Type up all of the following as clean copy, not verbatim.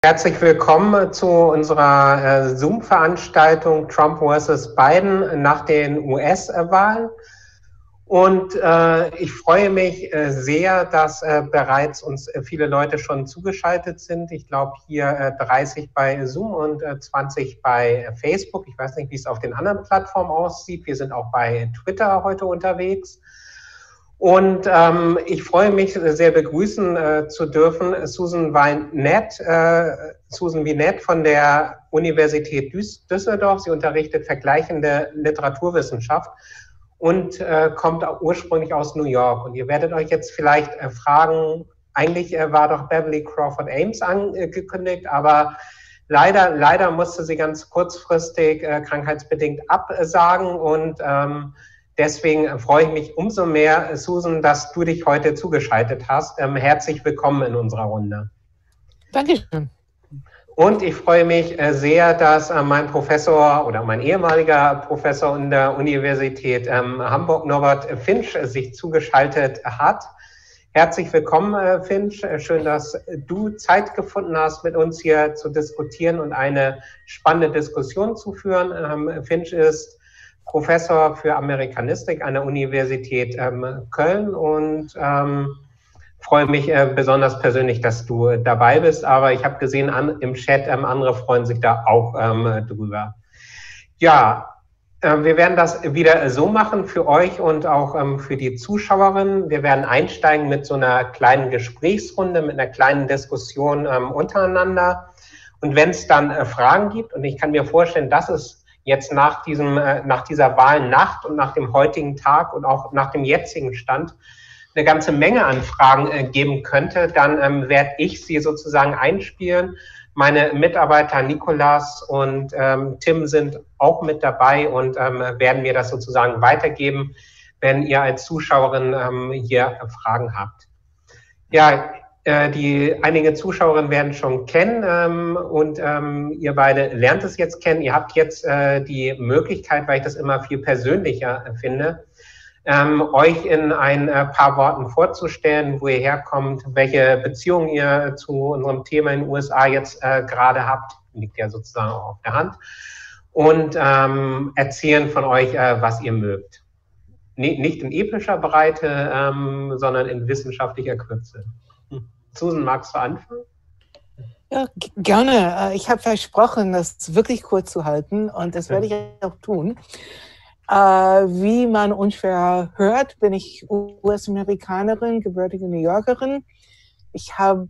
Herzlich willkommen zu unserer Zoom-Veranstaltung Trump versus Biden nach den US-Wahlen. Und ich freue mich sehr, dass bereits uns viele Leute schon zugeschaltet sind. Ich glaube hier 30 bei Zoom und 20 bei Facebook. Ich weiß nicht, wie es auf den anderen Plattformen aussieht. Wir sind auch bei Twitter heute unterwegs. Und ich freue mich sehr begrüßen zu dürfen Susan Vinet von der Universität Düsseldorf. Sie unterrichtet vergleichende Literaturwissenschaft und kommt auch ursprünglich aus New York. Und ihr werdet euch jetzt vielleicht fragen, eigentlich war doch Beverly Crawford Ames angekündigt, aber leider musste sie ganz kurzfristig krankheitsbedingt absagen und deswegen freue ich mich umso mehr, Susan, dass du dich heute zugeschaltet hast. Herzlich willkommen in unserer Runde. Dankeschön. Und ich freue mich sehr, dass mein Professor oder mein ehemaliger Professor in der Universität Hamburg, Norbert Finch, sich zugeschaltet hat. Herzlich willkommen, Finch. Schön, dass du Zeit gefunden hast, mit uns hier zu diskutieren und eine spannende Diskussion zu führen. Finch ist Professor für Amerikanistik an der Universität Köln und freue mich besonders persönlich, dass du dabei bist. Aber ich habe gesehen im Chat, andere freuen sich da auch drüber. Ja, wir werden das wieder so machen für euch und auch für die Zuschauerinnen. Wir werden einsteigen mit so einer kleinen Gesprächsrunde, mit einer kleinen Diskussion untereinander. Und wenn es dann Fragen gibt, und ich kann mir vorstellen, dass es jetzt nach dieser Wahlnacht und nach dem heutigen Tag und auch nach dem jetzigen Stand eine ganze Menge an Fragen geben könnte, dann werde ich sie sozusagen einspielen. Meine Mitarbeiter Nikolas und Tim sind auch mit dabei und werden mir das sozusagen weitergeben, wenn ihr als Zuschauerin hier Fragen habt. Ja, einige Zuschauerinnen werden schon kennen und ihr beide lernt es jetzt kennen. Ihr habt jetzt die Möglichkeit, weil ich das immer viel persönlicher finde, euch in ein paar Worten vorzustellen, wo ihr herkommt, welche Beziehung ihr zu unserem Thema in den USA jetzt gerade habt, liegt ja sozusagen auch auf der Hand, und erzählen von euch, was ihr mögt. Nicht in epischer Breite, sondern in wissenschaftlicher Kürze. Susan, magst du anfangen? Ja, gerne. Ich habe versprochen, das wirklich kurz zu halten und das werde ich auch tun. Wie man unschwer hört, bin ich US-Amerikanerin, gebürtige New Yorkerin. Ich habe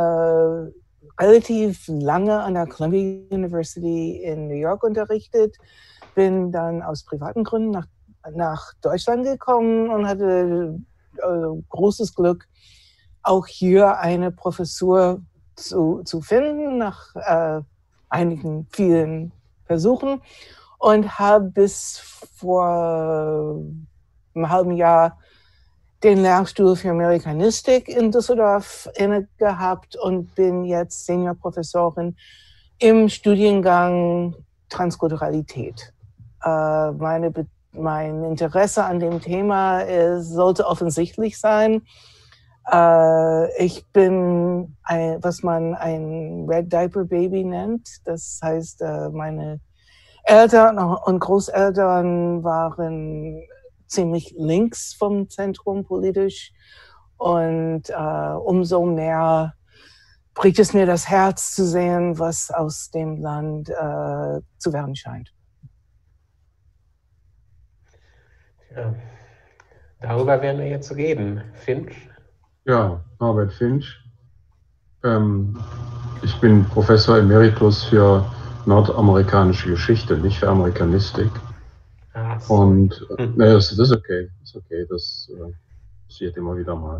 relativ lange an der Columbia University in New York unterrichtet, bin dann aus privaten Gründen nach Deutschland gekommen und hatte großes Glück, auch hier eine Professur zu finden, nach vielen Versuchen. Und habe bis vor einem halben Jahr den Lehrstuhl für Amerikanistik in Düsseldorf inne gehabt und bin jetzt Seniorprofessorin im Studiengang Transkulturalität. Mein Interesse an dem Thema sollte offensichtlich sein. Ich bin, was man ein Red Diaper Baby nennt. Das heißt, meine Eltern und Großeltern waren ziemlich links vom Zentrum politisch und umso mehr bricht es mir das Herz zu sehen, was aus dem Land zu werden scheint. Ja, darüber werden wir jetzt reden. Finch? Ja, Norbert Finch. Ich bin Professor Emeritus für nordamerikanische Geschichte, nicht für Amerikanistik. So. Und das ist okay, das passiert immer wieder mal.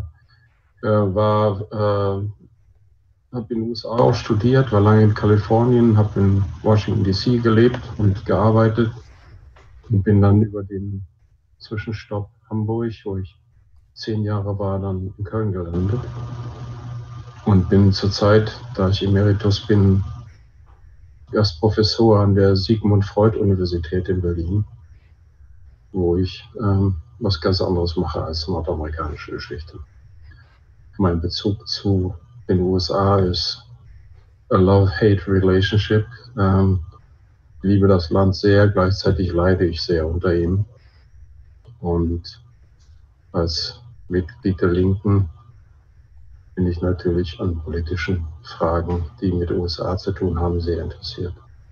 Habe in den USA auch studiert, war lange in Kalifornien, habe in Washington DC gelebt und gearbeitet und bin dann über den Zwischenstopp Hamburg, wo ich 10 Jahre war, dann in Köln gelandet und bin zurzeit, da ich Emeritus bin, Gastprofessor an der Sigmund Freud Universität in Berlin, wo ich was ganz anderes mache als nordamerikanische Geschichte. Mein Bezug zu den USA ist a love-hate relationship. Ich liebe das Land sehr, gleichzeitig leide ich sehr unter ihm. Und als Mitglied der Linken bin ich natürlich an politischen Fragen, die mit den USA zu tun haben, sehr interessiert.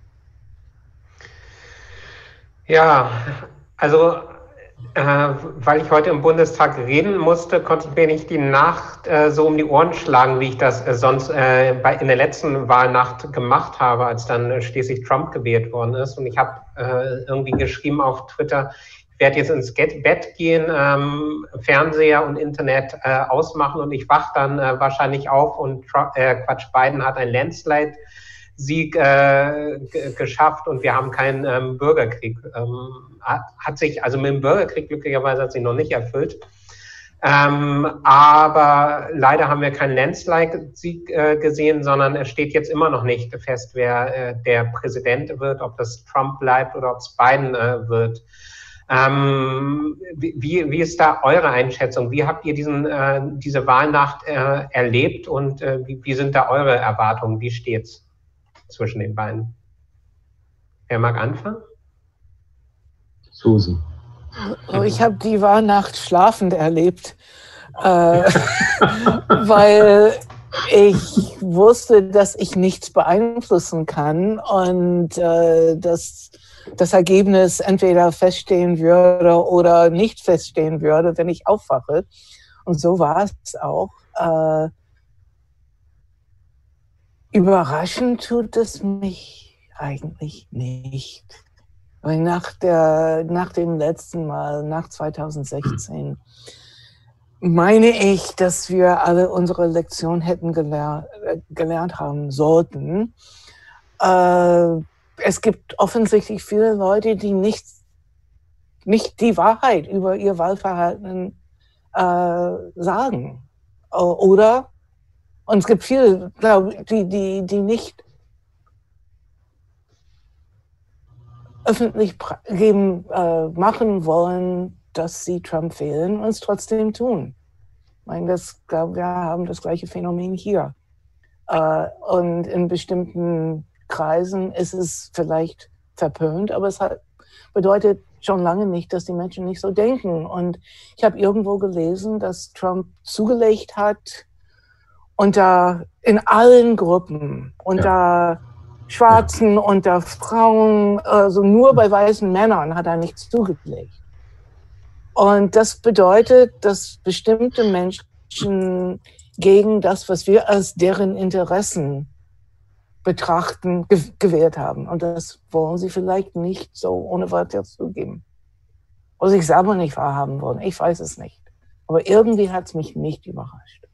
Ja, also weil ich heute im Bundestag reden musste, konnte ich mir nicht die Nacht so um die Ohren schlagen, wie ich das sonst in der letzten Wahlnacht gemacht habe, als dann schließlich Trump gewählt worden ist. Und ich habe irgendwie geschrieben auf Twitter, ich werde jetzt ins Bett gehen, Fernseher und Internet ausmachen und ich wache dann wahrscheinlich auf und Biden hat ein Landslide-Sieg geschafft und wir haben keinen Bürgerkrieg. Hat sich, also mit dem Bürgerkrieg glücklicherweise hat sich noch nicht erfüllt. Aber leider haben wir keinen Landslide-Sieg gesehen, sondern es steht jetzt immer noch nicht fest, wer der Präsident wird, ob das Trump bleibt oder ob es Biden wird. Wie ist da eure Einschätzung? Wie habt ihr diese Wahlnacht erlebt und wie sind da eure Erwartungen? Wie steht's zwischen den beiden? Wer mag anfangen? Susan. Ich habe die Wahlnacht schlafend erlebt, weil ich wusste, dass ich nichts beeinflussen kann und dass das Ergebnis entweder feststehen würde oder nicht feststehen würde, wenn ich aufwache. Und so war es auch. Überraschend tut es mich eigentlich nicht. Weil nach dem letzten Mal, nach 2016, meine ich, dass wir alle unsere Lektion hätten gelernt haben sollten. Es gibt offensichtlich viele Leute, die nicht die Wahrheit über ihr Wahlverhalten sagen. Und es gibt viele, die nicht öffentlich machen wollen, dass sie Trump wählen und es trotzdem tun. Ich meine, wir haben das gleiche Phänomen hier. Und in bestimmten Kreisen ist es vielleicht verpönt, aber es bedeutet schon lange nicht, dass die Menschen nicht so denken. Und ich habe irgendwo gelesen, dass Trump zugelegt hat in allen Gruppen, unter Schwarzen, unter Frauen, also nur bei weißen Männern hat er nichts zugelegt. Und das bedeutet, dass bestimmte Menschen gegen das, was wir als deren Interessen betrachten, gewählt haben. Und das wollen sie vielleicht nicht so ohne weiteres zugeben. Oder sich selber nicht wahrhaben wollen. Ich weiß es nicht. Aber irgendwie hat es mich nicht überrascht.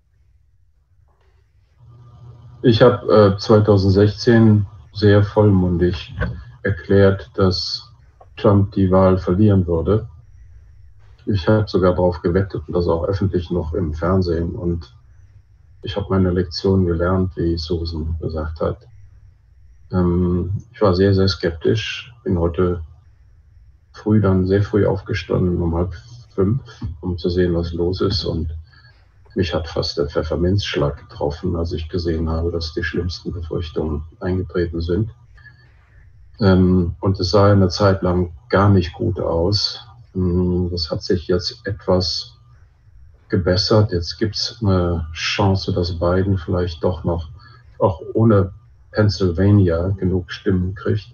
Ich habe 2016 sehr vollmundig erklärt, dass Trump die Wahl verlieren würde. Ich habe sogar darauf gewettet und das auch öffentlich noch im Fernsehen. Und ich habe meine Lektion gelernt, wie Susan gesagt hat. Ich war sehr, sehr skeptisch. Bin heute sehr früh aufgestanden, um 4:30, um zu sehen, was los ist. Und mich hat fast der Pfefferminzschlag getroffen, als ich gesehen habe, dass die schlimmsten Befürchtungen eingetreten sind. Und es sah eine Zeit lang gar nicht gut aus. Das hat sich jetzt etwas gebessert. Jetzt gibt es eine Chance, dass Biden vielleicht doch noch, auch ohne Pennsylvania, genug Stimmen kriegt,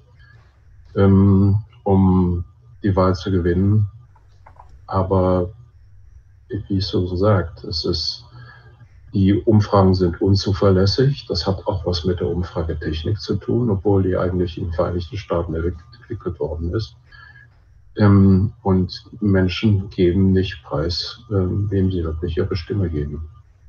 um die Wahl zu gewinnen. Aber wie es so sagt, die Umfragen sind unzuverlässig. Das hat auch was mit der Umfragetechnik zu tun, obwohl die eigentlich in den Vereinigten Staaten entwickelt worden ist. Und Menschen geben nicht preis, wem sie wirklich ihre Stimme geben.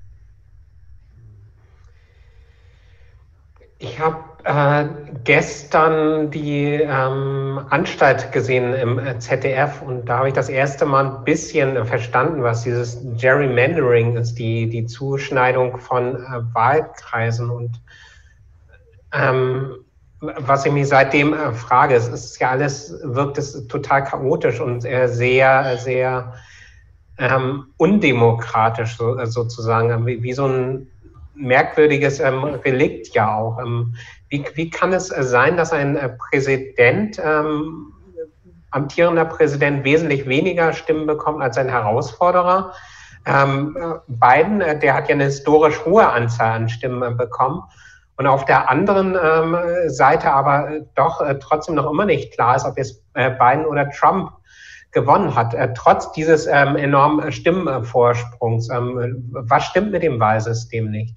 Ich habe gestern die Anstalt gesehen im ZDF und da habe ich das erste Mal ein bisschen verstanden, was dieses Gerrymandering ist, die Zuschneidung von Wahlkreisen. Und was ich mich seitdem frage, wirkt es total chaotisch und sehr, sehr undemokratisch sozusagen, wie so ein merkwürdiges Relikt ja auch. Wie kann es sein, dass ein Präsident, amtierender Präsident, wesentlich weniger Stimmen bekommt als ein Herausforderer? Biden, der hat ja eine historisch hohe Anzahl an Stimmen bekommen. Und auf der anderen Seite aber doch trotzdem noch immer nicht klar ist, ob jetzt Biden oder Trump gewonnen hat, trotz dieses enormen Stimmenvorsprungs. Was stimmt mit dem Wahlsystem nicht?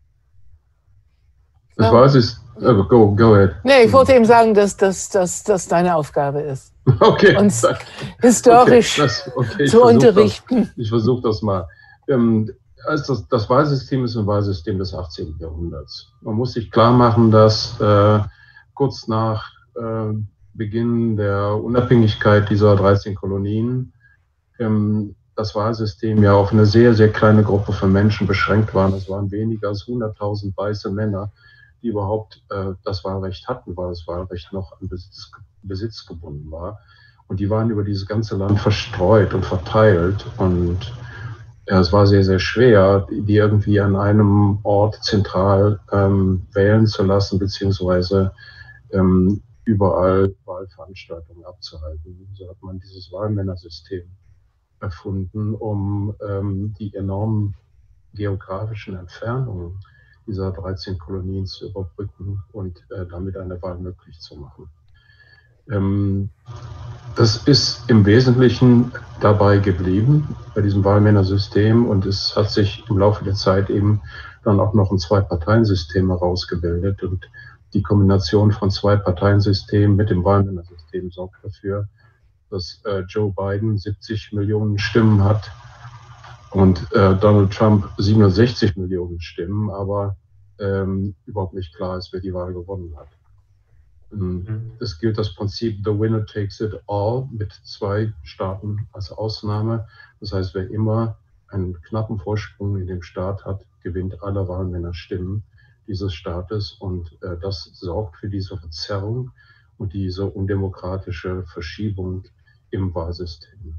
Das Wahlsystem, go ahead. Nee, ich wollte eben sagen, dass das deine Aufgabe ist. Okay. Uns historisch zu unterrichten. Ich versuche das mal. Das Wahlsystem ist ein Wahlsystem des 18. Jahrhunderts. Man muss sich klar machen, dass kurz nach Beginn der Unabhängigkeit dieser 13 Kolonien das Wahlsystem ja auf eine sehr, sehr kleine Gruppe von Menschen beschränkt war. Es waren weniger als 100.000 weiße Männer, die überhaupt das Wahlrecht hatten, weil das Wahlrecht noch an Besitz gebunden war. Und die waren über dieses ganze Land verstreut und verteilt. Und es war sehr, sehr schwer, die irgendwie an einem Ort zentral wählen zu lassen, beziehungsweise überall Wahlveranstaltungen abzuhalten. So hat man dieses Wahlmännersystem erfunden, um die enormen geografischen Entfernungen dieser 13 Kolonien zu überbrücken und damit eine Wahl möglich zu machen. Das ist im Wesentlichen dabei geblieben bei diesem Wahlmännersystem und es hat sich im Laufe der Zeit eben dann auch noch ein Zwei-Parteien-System herausgebildet und die Kombination von Zwei-Parteien-System mit dem Wahlmännersystem sorgt dafür, dass Joe Biden 70 Millionen Stimmen hat und Donald Trump 67 Millionen Stimmen, aber überhaupt nicht klar ist, wer die Wahl gewonnen hat. Es gilt das Prinzip The Winner Takes It All mit 2 Staaten als Ausnahme. Das heißt, wer immer einen knappen Vorsprung in dem Staat hat, gewinnt alle Wahlmännerstimmen dieses Staates und das sorgt für diese Verzerrung und diese undemokratische Verschiebung im Wahlsystem.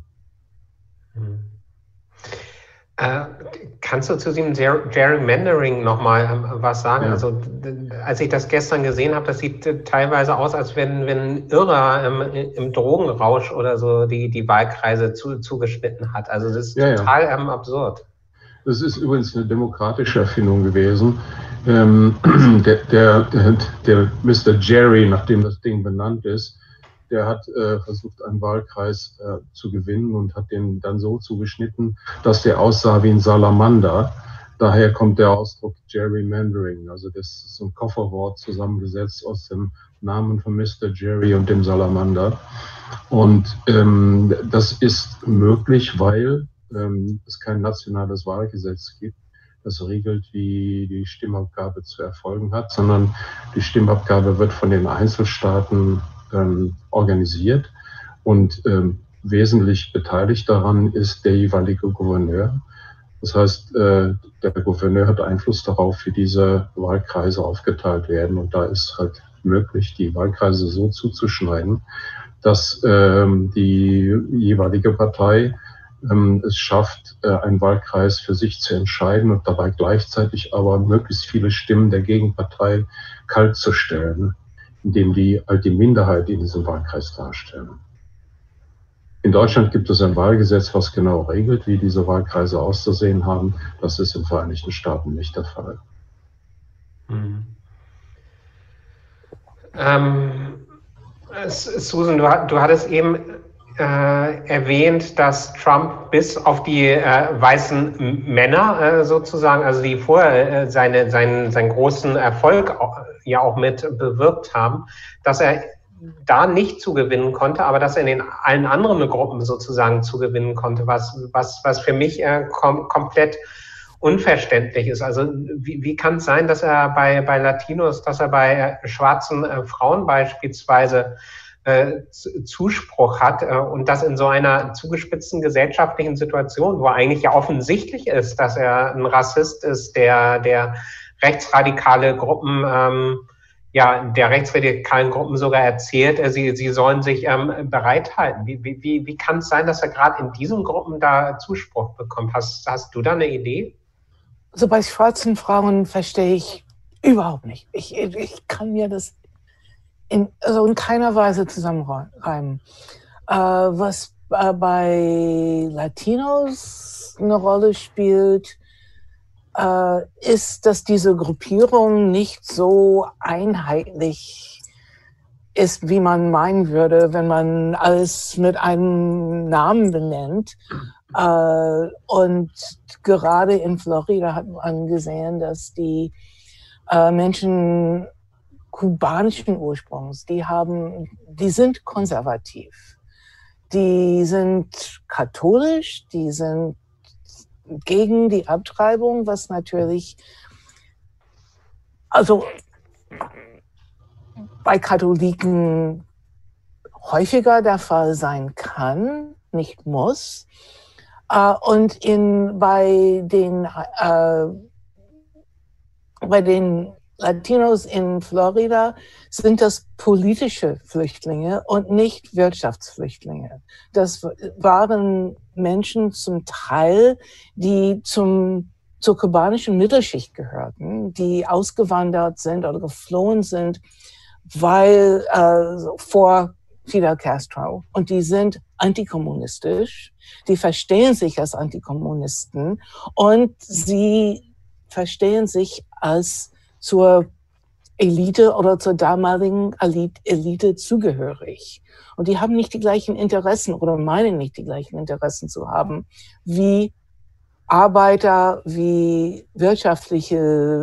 Kannst du zu diesem Gerrymandering nochmal was sagen? Ja. Also als ich das gestern gesehen habe, das sieht teilweise aus, als wenn ein Irrer im Drogenrausch oder so die Wahlkreise zugeschnitten hat. Also das ist total absurd. Das ist übrigens eine demokratische Erfindung gewesen. Der Mr. Jerry, nachdem das Ding benannt ist, der hat versucht, einen Wahlkreis zu gewinnen und hat den dann so zugeschnitten, dass der aussah wie ein Salamander. Daher kommt der Ausdruck Gerrymandering. Also das ist so ein Kofferwort zusammengesetzt aus dem Namen von Mr. Jerry und dem Salamander. Und das ist möglich, weil es kein nationales Wahlgesetz gibt, das regelt, wie die Stimmabgabe zu erfolgen hat, sondern die Stimmabgabe wird von den Einzelstaaten organisiert und wesentlich beteiligt daran ist der jeweilige Gouverneur. Das heißt, der Gouverneur hat Einfluss darauf, wie diese Wahlkreise aufgeteilt werden und da ist halt möglich, die Wahlkreise so zuzuschneiden, dass die jeweilige Partei es schafft, einen Wahlkreis für sich zu entscheiden und dabei gleichzeitig aber möglichst viele Stimmen der Gegenpartei kalt zu stellen, indem die halt die Minderheit in diesem Wahlkreis darstellen. In Deutschland gibt es ein Wahlgesetz, was genau regelt, wie diese Wahlkreise auszusehen haben. Das ist in den Vereinigten Staaten nicht der Fall. Susan, du hattest eben erwähnt, dass Trump bis auf die weißen Männer sozusagen, also die vorher seinen großen Erfolg ja auch mit bewirkt haben, dass er da nicht zugewinnen konnte, aber dass er in allen anderen Gruppen sozusagen zugewinnen konnte, was für mich komplett unverständlich ist. Also wie kann es sein, dass er bei Latinos, dass er bei schwarzen Frauen beispielsweise Zuspruch hat und das in so einer zugespitzten gesellschaftlichen Situation, wo eigentlich ja offensichtlich ist, dass er ein Rassist ist, der rechtsradikale Gruppen, der rechtsradikalen Gruppen sogar erzählt, sie sollen sich bereithalten. Wie kann es sein, dass er gerade in diesen Gruppen da Zuspruch bekommt? Hast du da eine Idee? So bei schwarzen Frauen verstehe ich überhaupt nicht. Ich kann mir das in keiner Weise zusammenreimen. Was bei Latinos eine Rolle spielt, ist, dass diese Gruppierung nicht so einheitlich ist, wie man meinen würde, wenn man alles mit einem Namen benennt. Und gerade in Florida hat man gesehen, dass die Menschen kubanischen Ursprungs, die sind konservativ. Die sind katholisch, die sind gegen die Abtreibung, was natürlich, also bei Katholiken häufiger der Fall sein kann, nicht muss. Und bei den Latinos in Florida sind das politische Flüchtlinge und nicht Wirtschaftsflüchtlinge. Das waren Menschen zum Teil, die zur kubanischen Mittelschicht gehörten, die ausgewandert sind oder geflohen sind, weil vor Fidel Castro, und die sind antikommunistisch, die verstehen sich als Antikommunisten und sie verstehen sich als zur Elite oder zur damaligen Elite zugehörig. Und die haben nicht die gleichen Interessen oder meinen nicht die gleichen Interessen zu haben wie Arbeiter, wie wirtschaftlich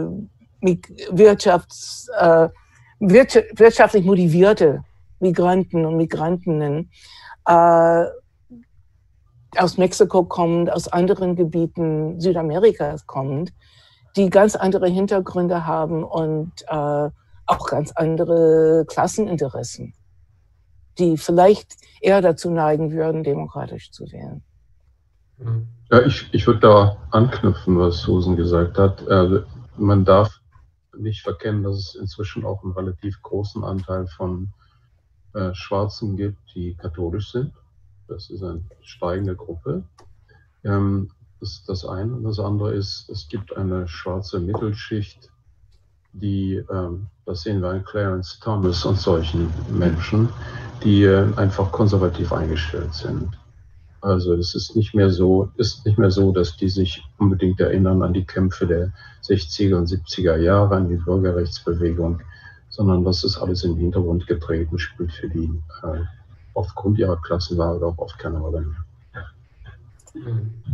motivierte Migranten und Migrantinnen aus Mexiko kommend, aus anderen Gebieten Südamerikas kommend, die ganz andere Hintergründe haben und auch ganz andere Klasseninteressen, die vielleicht eher dazu neigen würden, demokratisch zu wählen. Ja, ich würde da anknüpfen, was Susan gesagt hat. Man darf nicht verkennen, dass es inzwischen auch einen relativ großen Anteil von Schwarzen gibt, die katholisch sind. Das ist eine steigende Gruppe. Das ist das eine. Und das andere ist, es gibt eine schwarze Mittelschicht, die, das sehen wir an Clarence Thomas und solchen Menschen, die einfach konservativ eingestellt sind. Also es ist nicht mehr so, dass die sich unbedingt erinnern an die Kämpfe der 60er und 70er Jahre, an die Bürgerrechtsbewegung, sondern das ist alles in den Hintergrund getreten, spielt für die aufgrund ihrer Klassenlage auch oft keine Rolle mehr.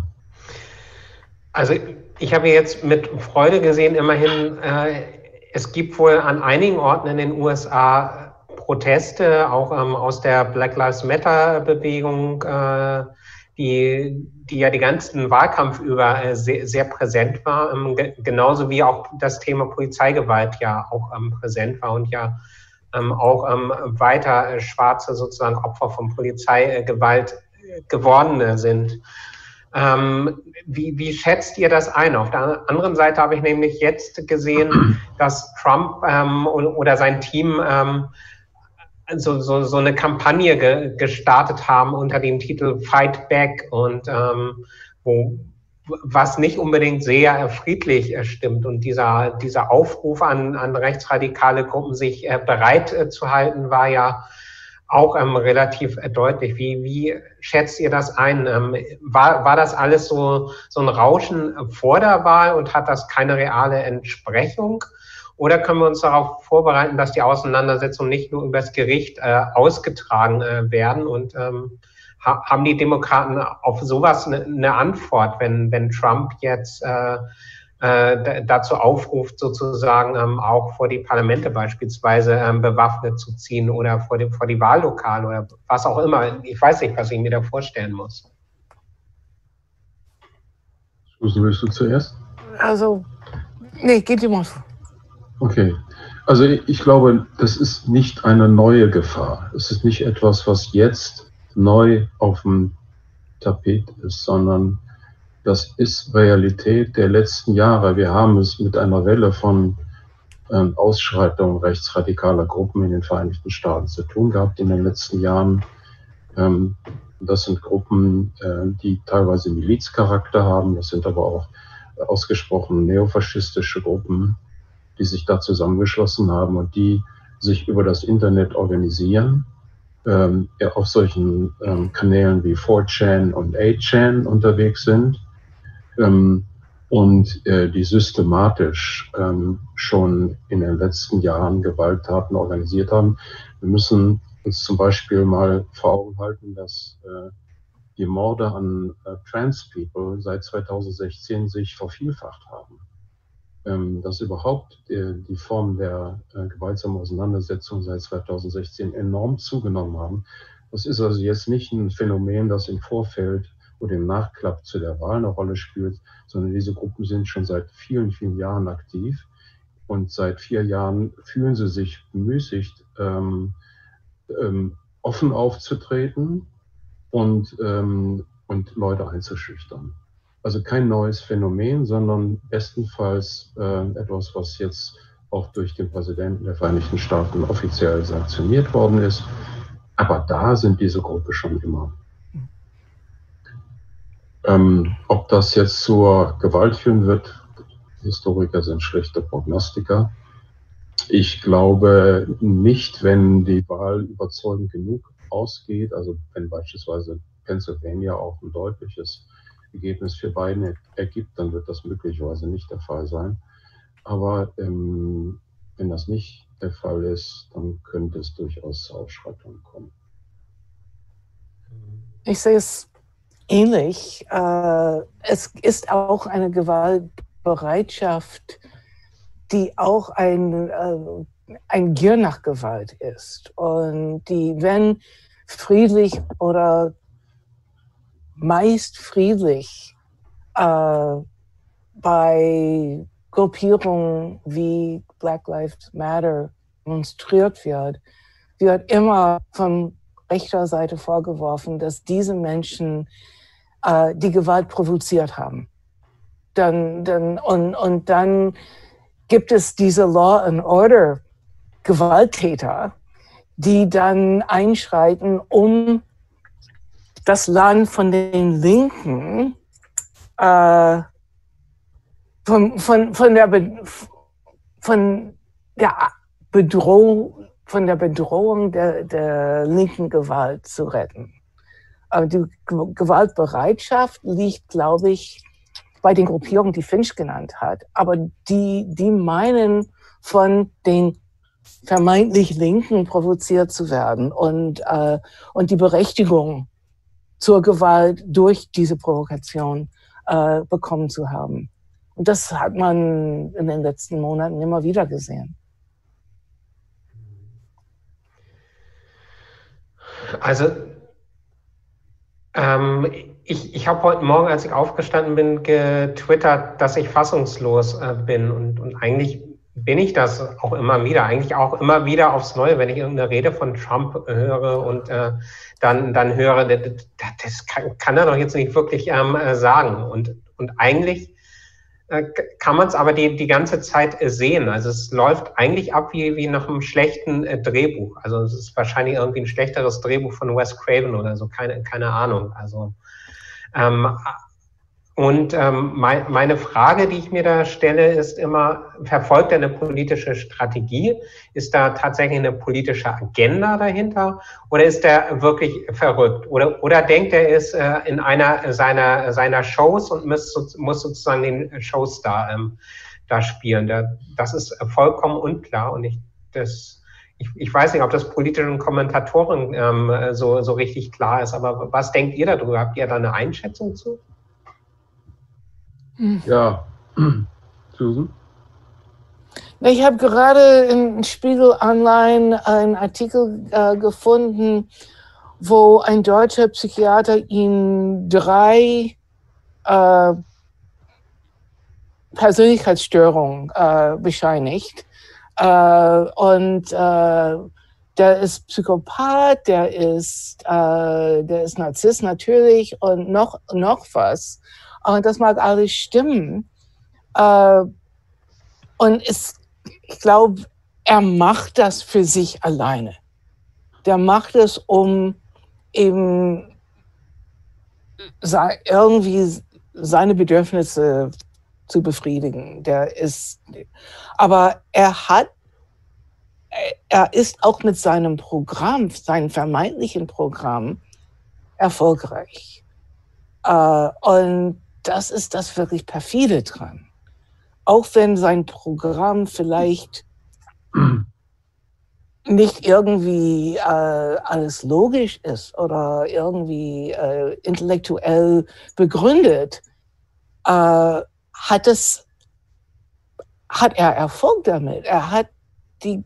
Also ich habe jetzt mit Freude gesehen, immerhin, es gibt wohl an einigen Orten in den USA Proteste, auch aus der Black Lives Matter Bewegung, die ja die ganzen Wahlkampf über sehr, sehr präsent war, genauso wie auch das Thema Polizeigewalt ja auch präsent war und ja auch weiter Schwarze sozusagen Opfer von Polizeigewalt geworden sind. Wie schätzt ihr das ein? Auf der anderen Seite habe ich nämlich jetzt gesehen, dass Trump oder sein Team so eine Kampagne gestartet haben unter dem Titel Fight Back und was nicht unbedingt sehr friedlich stimmt. Und dieser Aufruf an rechtsradikale Gruppen, sich bereit zu halten, war ja auch relativ deutlich. Wie schätzt ihr das ein? War das alles so ein Rauschen vor der Wahl und hat das keine reale Entsprechung? Oder können wir uns darauf vorbereiten, dass die Auseinandersetzungen nicht nur übers Gericht ausgetragen werden? Und haben die Demokraten auf sowas eine Antwort, wenn Trump jetzt dazu aufruft, sozusagen auch vor die Parlamente beispielsweise bewaffnet zu ziehen oder vor die Wahllokale oder was auch immer? Ich weiß nicht, was ich mir da vorstellen muss. Susan, willst du zuerst? Also, nee, geht dir mal. Okay, also ich glaube, das ist nicht eine neue Gefahr. Es ist nicht etwas, was jetzt neu auf dem Tapet ist, sondern das ist Realität der letzten Jahre. Wir haben es mit einer Welle von Ausschreitungen rechtsradikaler Gruppen in den Vereinigten Staaten zu tun gehabt in den letzten Jahren. Das sind Gruppen, die teilweise Milizcharakter haben. Das sind aber auch ausgesprochen neofaschistische Gruppen, die sich da zusammengeschlossen haben und die sich über das Internet organisieren, auf solchen Kanälen wie 4chan und 8chan unterwegs sind und die systematisch schon in den letzten Jahren Gewalttaten organisiert haben. Wir müssen uns zum Beispiel mal vor Augen halten, dass die Morde an Trans-People seit 2016 sich vervielfacht haben. Dass überhaupt die Formen der gewaltsamen Auseinandersetzung seit 2016 enorm zugenommen haben. Das ist also jetzt nicht ein Phänomen, das im Vorfeld oder im Nachklapp zu der Wahl eine Rolle spielt, sondern diese Gruppen sind schon seit vielen, vielen Jahren aktiv und seit 4 Jahren fühlen sie sich bemüßigt, offen aufzutreten und Leute einzuschüchtern. Also kein neues Phänomen, sondern bestenfalls etwas, was jetzt auch durch den Präsidenten der Vereinigten Staaten offiziell sanktioniert worden ist. Aber da sind diese Gruppen schon immer. Ob das jetzt zur Gewalt führen wird, Historiker sind schlechte Prognostiker. Ich glaube nicht, wenn die Wahl überzeugend genug ausgeht, also wenn beispielsweise Pennsylvania auch ein deutliches Ergebnis für Biden ergibt, dann wird das möglicherweise nicht der Fall sein. Aber wenn das nicht der Fall ist, dann könnte es durchaus zu Ausschreitungen kommen. Ich sehe es ähnlich. Es ist auch eine Gewaltbereitschaft, die auch ein Gier nach Gewalt ist. Und die, wenn friedlich oder meist friedlich bei Gruppierungen wie Black Lives Matter demonstriert wird, wird immer von rechter Seite vorgeworfen, dass diese Menschen die Gewalt provoziert haben. Und dann gibt es diese Law and Order Gewalttäter, die dann einschreiten, um das Land von den Linken von der Bedrohung der linken Gewalt zu retten. Die Gewaltbereitschaft liegt, glaube ich, bei den Gruppierungen, die Finch genannt hat. Aber die meinen, von den vermeintlich Linken provoziert zu werden und die Berechtigung zur Gewalt durch diese Provokation bekommen zu haben. Und das hat man in den letzten Monaten immer wieder gesehen. Also ich habe heute Morgen, als ich aufgestanden bin, getwittert, dass ich fassungslos bin. Und eigentlich bin ich das auch immer wieder. Eigentlich auch immer wieder aufs Neue, wenn ich irgendeine Rede von Trump höre und dann höre, das kann er doch jetzt nicht wirklich sagen. Und eigentlich kann man es aber die ganze Zeit sehen. Also es läuft eigentlich ab wie nach einem schlechten Drehbuch. Also es ist wahrscheinlich irgendwie ein schlechteres Drehbuch von Wes Craven oder so, keine Ahnung. Also meine Frage, die ich mir da stelle, ist immer, verfolgt er eine politische Strategie? Ist da tatsächlich eine politische Agenda dahinter? Oder ist er wirklich verrückt? Oder denkt er, er ist in einer seiner Shows und muss sozusagen den Showstar da spielen? Das ist vollkommen unklar. Und ich weiß nicht, ob das politischen Kommentatoren so richtig klar ist. Aber was denkt ihr darüber? Habt ihr da eine Einschätzung zu? Ja, Susan? Ich habe gerade in Spiegel Online einen Artikel gefunden, wo ein deutscher Psychiater ihm 3 Persönlichkeitsstörungen bescheinigt. Und der ist Psychopath, der ist Narzisst natürlich und noch was. Und das mag alles stimmen. Und ich glaube, er macht das für sich alleine. Der macht es, um eben irgendwie seine Bedürfnisse zu befriedigen. Aber er ist auch mit seinem Programm, seinem vermeintlichen Programm, erfolgreich. Und das ist das wirklich perfide dran. Auch wenn sein Programm vielleicht nicht irgendwie alles logisch ist oder irgendwie intellektuell begründet, hat er Erfolg damit. Er hat die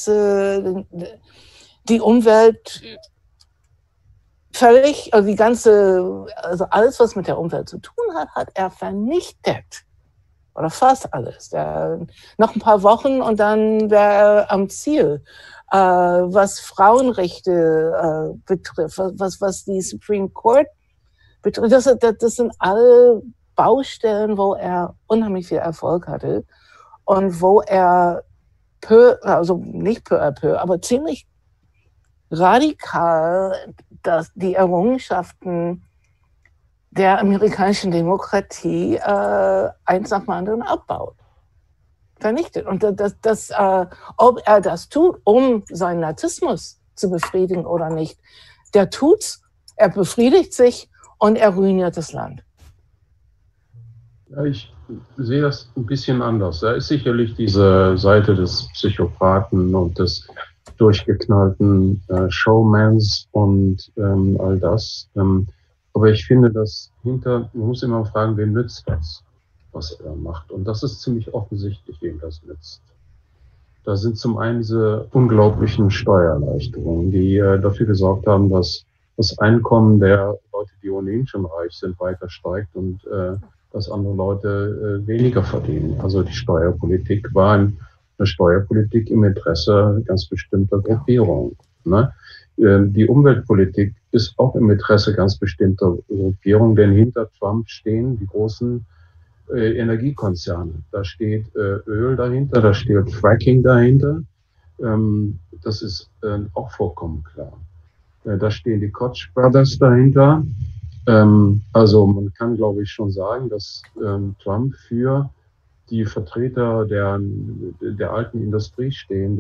Umwelt völlig, also alles, was mit der Umwelt zu tun hat, hat er vernichtet. Oder fast alles. Noch ein paar Wochen und dann wäre er am Ziel. Was Frauenrechte betrifft, was die Supreme Court betrifft, das sind alle Baustellen, wo er unheimlich viel Erfolg hatte und wo er also nicht peu à peu, aber ziemlich radikal die Errungenschaften der amerikanischen Demokratie eins nach dem anderen abbaut, vernichtet. Und ob er das tut, um seinen Narzissmus zu befriedigen oder nicht, der tut's, er befriedigt sich und er ruiniert das Land. Ja, ich sehe das ein bisschen anders. Da ist sicherlich diese Seite des Psychopathen und des durchgeknallten Showmans und all das. Aber ich finde, man muss immer fragen, wem nützt das, was er da macht. Und das ist ziemlich offensichtlich, wem das nützt. Da sind zum einen diese unglaublichen Steuererleichterungen, die dafür gesorgt haben, dass das Einkommen der Leute, die ohnehin schon reich sind, weiter steigt und dass andere Leute weniger verdienen. Also die Steuerpolitik war eine Steuerpolitik im Interesse ganz bestimmter Gruppierungen. Ne? Die Umweltpolitik ist auch im Interesse ganz bestimmter Gruppierungen, denn hinter Trump stehen die großen Energiekonzerne. Da steht Öl dahinter, da steht Fracking dahinter. Das ist auch vollkommen klar. Da stehen die Koch Brothers dahinter. Also man kann, glaube ich, schon sagen, dass Trump für die Vertreter der alten Industrie stehen,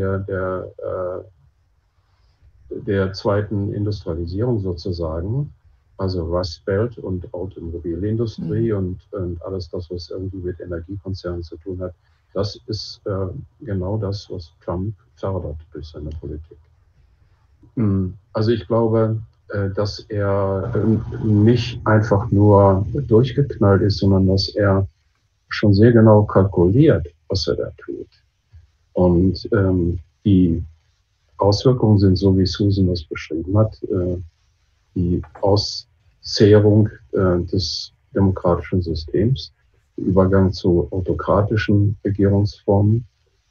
der zweiten Industrialisierung sozusagen, also Rust Belt und Automobilindustrie und alles das, was irgendwie mit Energiekonzernen zu tun hat. Das ist genau das, was Trump fördert durch seine Politik. Also ich glaube, dass er nicht einfach nur durchgeknallt ist, sondern dass er schon sehr genau kalkuliert, was er da tut. Und die Auswirkungen sind so, wie Susan das beschrieben hat, die Auszehrung des demokratischen Systems, der Übergang zu autokratischen Regierungsformen,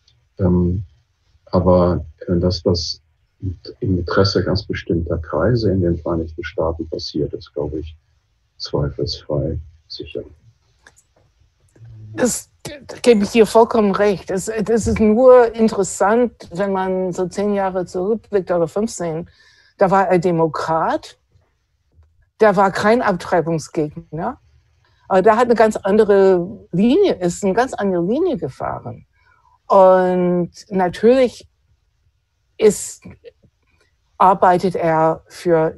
aber dass das im Interesse ganz bestimmter Kreise in den Vereinigten Staaten passiert, ist, glaube ich, zweifelsfrei sicher. Das gebe ich dir vollkommen recht. Das ist nur interessant, wenn man so 10 Jahre zurückblickt oder 15. Da war er Demokrat, der war kein Abtreibungsgegner, aber der hat eine ganz andere Linie, ist eine ganz andere Linie gefahren. Und natürlich arbeitet er für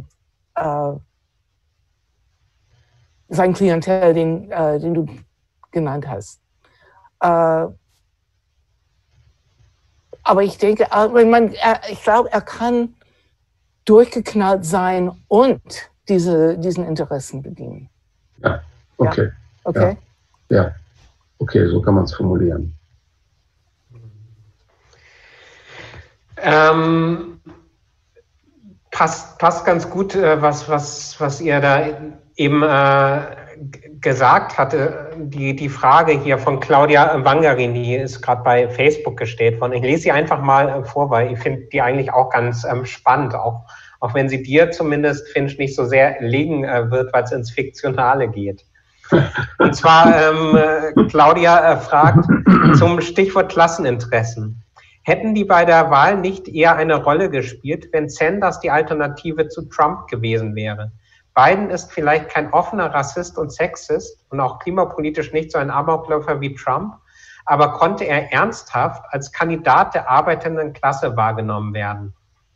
sein Klientel, den du genannt hast. Aber ich denke, ich glaube, er kann durchgeknallt sein und diesen Interessen bedienen. Ja, okay. Ja. Okay. Ja, okay, so kann man es formulieren. Passt ganz gut, was ihr da eben gesagt hatte. Die Frage hier von Claudia Wangerini ist gerade bei Facebook gestellt worden. Ich lese sie einfach mal vor, weil ich finde die eigentlich auch ganz spannend, auch wenn sie dir zumindest, Finch, nicht so sehr liegen wird, weil es ins Fiktionale geht. Und zwar, Claudia fragt zum Stichwort Klasseninteressen. Hätten die bei der Wahl nicht eher eine Rolle gespielt, wenn Sanders die Alternative zu Trump gewesen wäre? Biden ist vielleicht kein offener Rassist und Sexist und auch klimapolitisch nicht so ein Amokläufer wie Trump, aber konnte er ernsthaft als Kandidat der arbeitenden Klasse wahrgenommen werden?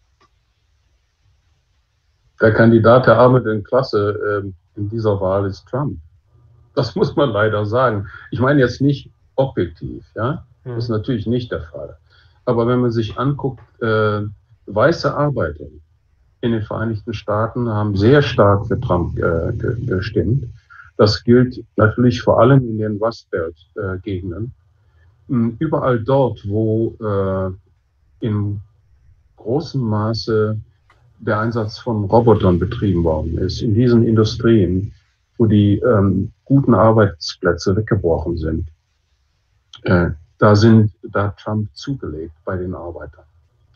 Der Kandidat der arbeitenden Klasse in dieser Wahl ist Trump. Das muss man leider sagen. Ich meine jetzt nicht objektiv, ja, das ist natürlich nicht der Fall. Aber wenn man sich anguckt, weiße Arbeiter in den Vereinigten Staaten haben sehr stark für Trump gestimmt. Das gilt natürlich vor allem in den Rust Belt-Gegenden. Überall dort, wo in großem Maße der Einsatz von Robotern betrieben worden ist, in diesen Industrien, wo die guten Arbeitsplätze weggebrochen sind, da hat Trump zugelegt bei den Arbeitern.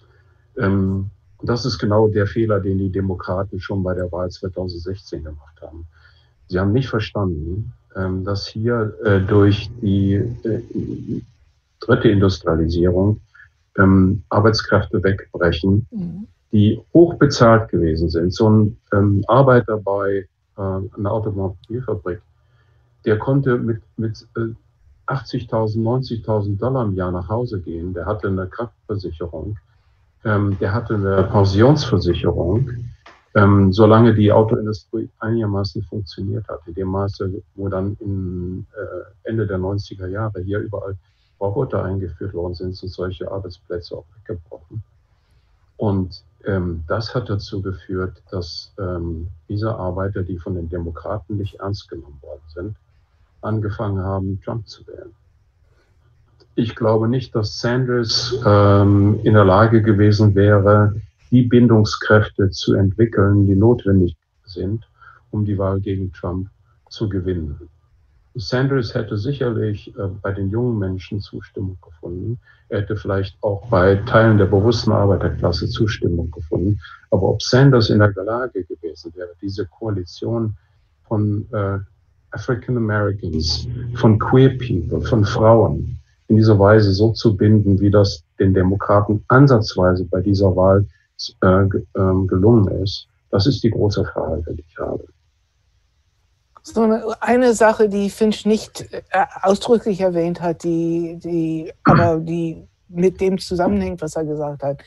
Das ist genau der Fehler, den die Demokraten schon bei der Wahl 2016 gemacht haben. Sie haben nicht verstanden, dass hier durch die dritte Industrialisierung Arbeitskräfte wegbrechen, die hochbezahlt gewesen sind. So ein Arbeiter bei einer Automobilfabrik, der konnte mit 80.000, 90.000 Dollar im Jahr nach Hause gehen. Der hatte eine Krankenversicherung, der hatte eine Pensionsversicherung, solange die Autoindustrie einigermaßen funktioniert hat. In dem Maße, wo dann Ende der 90er Jahre hier überall Roboter eingeführt worden sind, sind solche Arbeitsplätze auch weggebrochen. Und das hat dazu geführt, dass diese Arbeiter, die von den Demokraten nicht ernst genommen worden sind, angefangen haben, Trump zu wählen. Ich glaube nicht, dass Sanders in der Lage gewesen wäre, die Bindungskräfte zu entwickeln, die notwendig sind, um die Wahl gegen Trump zu gewinnen. Sanders hätte sicherlich bei den jungen Menschen Zustimmung gefunden. Er hätte vielleicht auch bei Teilen der bewussten Arbeiterklasse Zustimmung gefunden. Aber ob Sanders in der Lage gewesen wäre, diese Koalition von African Americans, von Queer People, von Frauen in dieser Weise so zu binden, wie das den Demokraten ansatzweise bei dieser Wahl gelungen ist, das ist die große Frage, die ich habe. So eine Sache, die Finch nicht ausdrücklich erwähnt hat, aber die mit dem zusammenhängt, was er gesagt hat.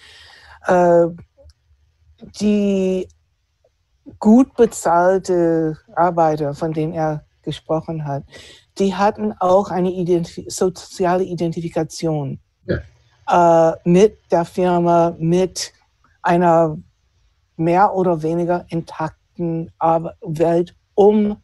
Die gut bezahlte Arbeiter, von denen er gesprochen hat, die hatten auch eine soziale Identifikation mit der Firma, mit einer mehr oder weniger intakten Welt um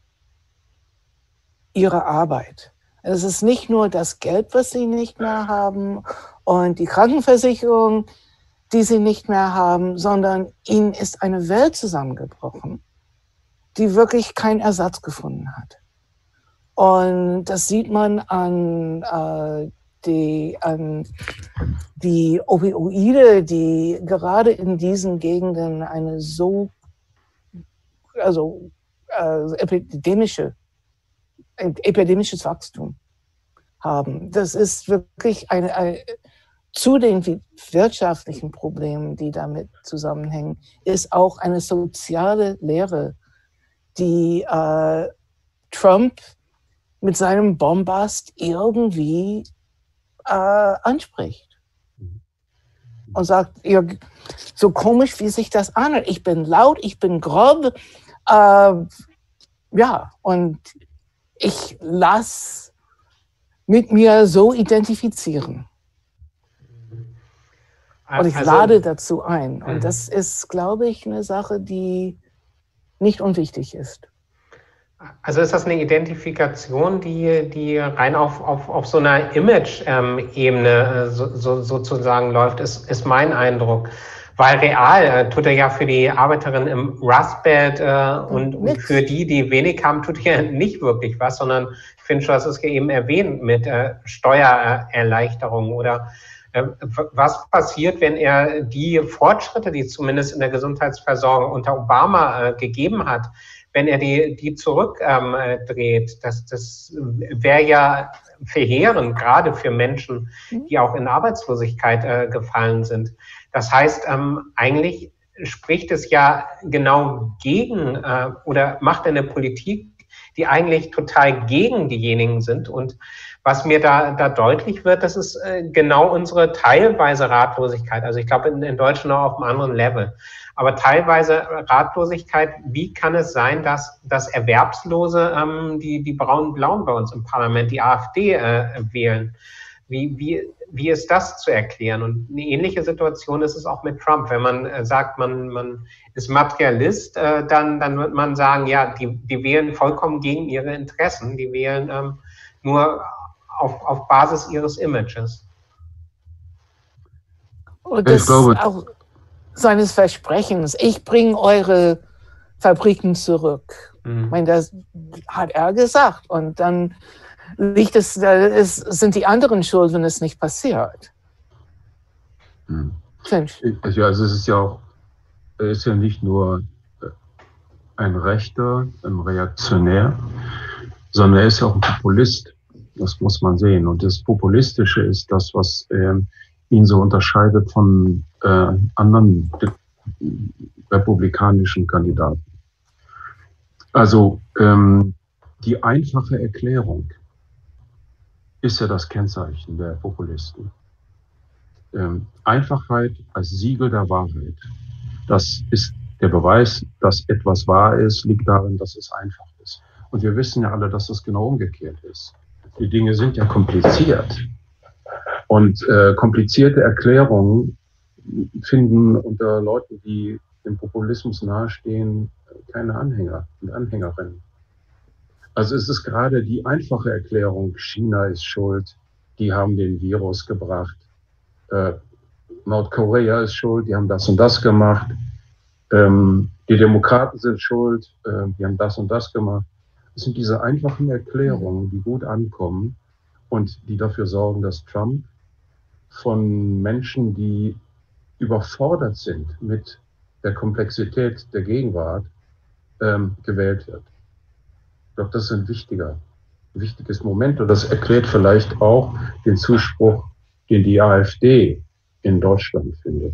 ihre Arbeit. Es ist nicht nur das Geld, was sie nicht mehr haben und die Krankenversicherung, die sie nicht mehr haben, sondern ihnen ist eine Welt zusammengebrochen, die wirklich keinen Ersatz gefunden hat. Und das sieht man an die Opioide, die gerade in diesen Gegenden eine epidemisches Wachstum haben. Das ist wirklich zu den wirtschaftlichen Problemen, die damit zusammenhängen, ist auch eine soziale Lehre, die Trump mit seinem Bombast irgendwie anspricht. Und sagt, ja, so komisch, wie sich das anhört. Ich bin laut, ich bin grob. Ja, und ich lasse mit mir so identifizieren. Und ich lade dazu ein. Und das ist, glaube ich, eine Sache, die nicht unwichtig ist. Also ist das eine Identifikation, die rein auf so einer Image-Ebene sozusagen läuft, ist mein Eindruck. Weil real tut er ja für die Arbeiterinnen im Rust Belt und für die wenig haben, tut er nicht wirklich was, sondern ich finde schon, das ist eben erwähnt mit Steuererleichterungen oder was passiert, wenn er die Fortschritte, die es zumindest in der Gesundheitsversorgung unter Obama gegeben hat, wenn er die zurückdreht. Das wäre ja verheerend, gerade für Menschen, die auch in Arbeitslosigkeit gefallen sind. Das heißt, eigentlich spricht es ja genau gegen oder macht eine Politik, die eigentlich total gegen diejenigen sind. Und was mir da deutlich wird, das ist genau unsere teilweise Ratlosigkeit. Also ich glaube in Deutschland auch auf einem anderen Level. Aber teilweise Ratlosigkeit, wie kann es sein, dass Erwerbslose die Braun-Blauen bei uns im Parlament, die AfD wählen? Wie ist das zu erklären? Und eine ähnliche Situation ist es auch mit Trump. Wenn man sagt, man ist Materialist, dann wird man sagen, ja, die wählen vollkommen gegen ihre Interessen. Die wählen nur auf Basis ihres Images. Und das auch seines Versprechens. Ich bringe eure Fabriken zurück. Ich meine, das hat er gesagt. Und dann sind die anderen schuld, wenn es nicht passiert. Ja, also es ist ja auch, er ist ja nicht nur ein Rechter, ein Reaktionär, sondern er ist ja auch ein Populist. Das muss man sehen. Und das Populistische ist das, was ihn so unterscheidet von anderen republikanischen Kandidaten. Also die einfache Erklärung ist ja das Kennzeichen der Populisten. Einfachheit als Siegel der Wahrheit. Das ist der Beweis, dass etwas wahr ist, liegt darin, dass es einfach ist. Und wir wissen ja alle, dass es genau umgekehrt ist. Die Dinge sind ja kompliziert. Und komplizierte Erklärungen finden unter Leuten, die dem Populismus nahestehen, keine Anhänger und Anhängerinnen. Also es ist gerade die einfache Erklärung, China ist schuld, die haben den Virus gebracht, Nordkorea ist schuld, die haben das und das gemacht, die Demokraten sind schuld, die haben das und das gemacht. Es sind diese einfachen Erklärungen, die gut ankommen und die dafür sorgen, dass Trump von Menschen, die überfordert sind mit der Komplexität der Gegenwart, gewählt wird. Ich glaube, das ist ein wichtiges Moment und das erklärt vielleicht auch den Zuspruch, den die AfD in Deutschland findet.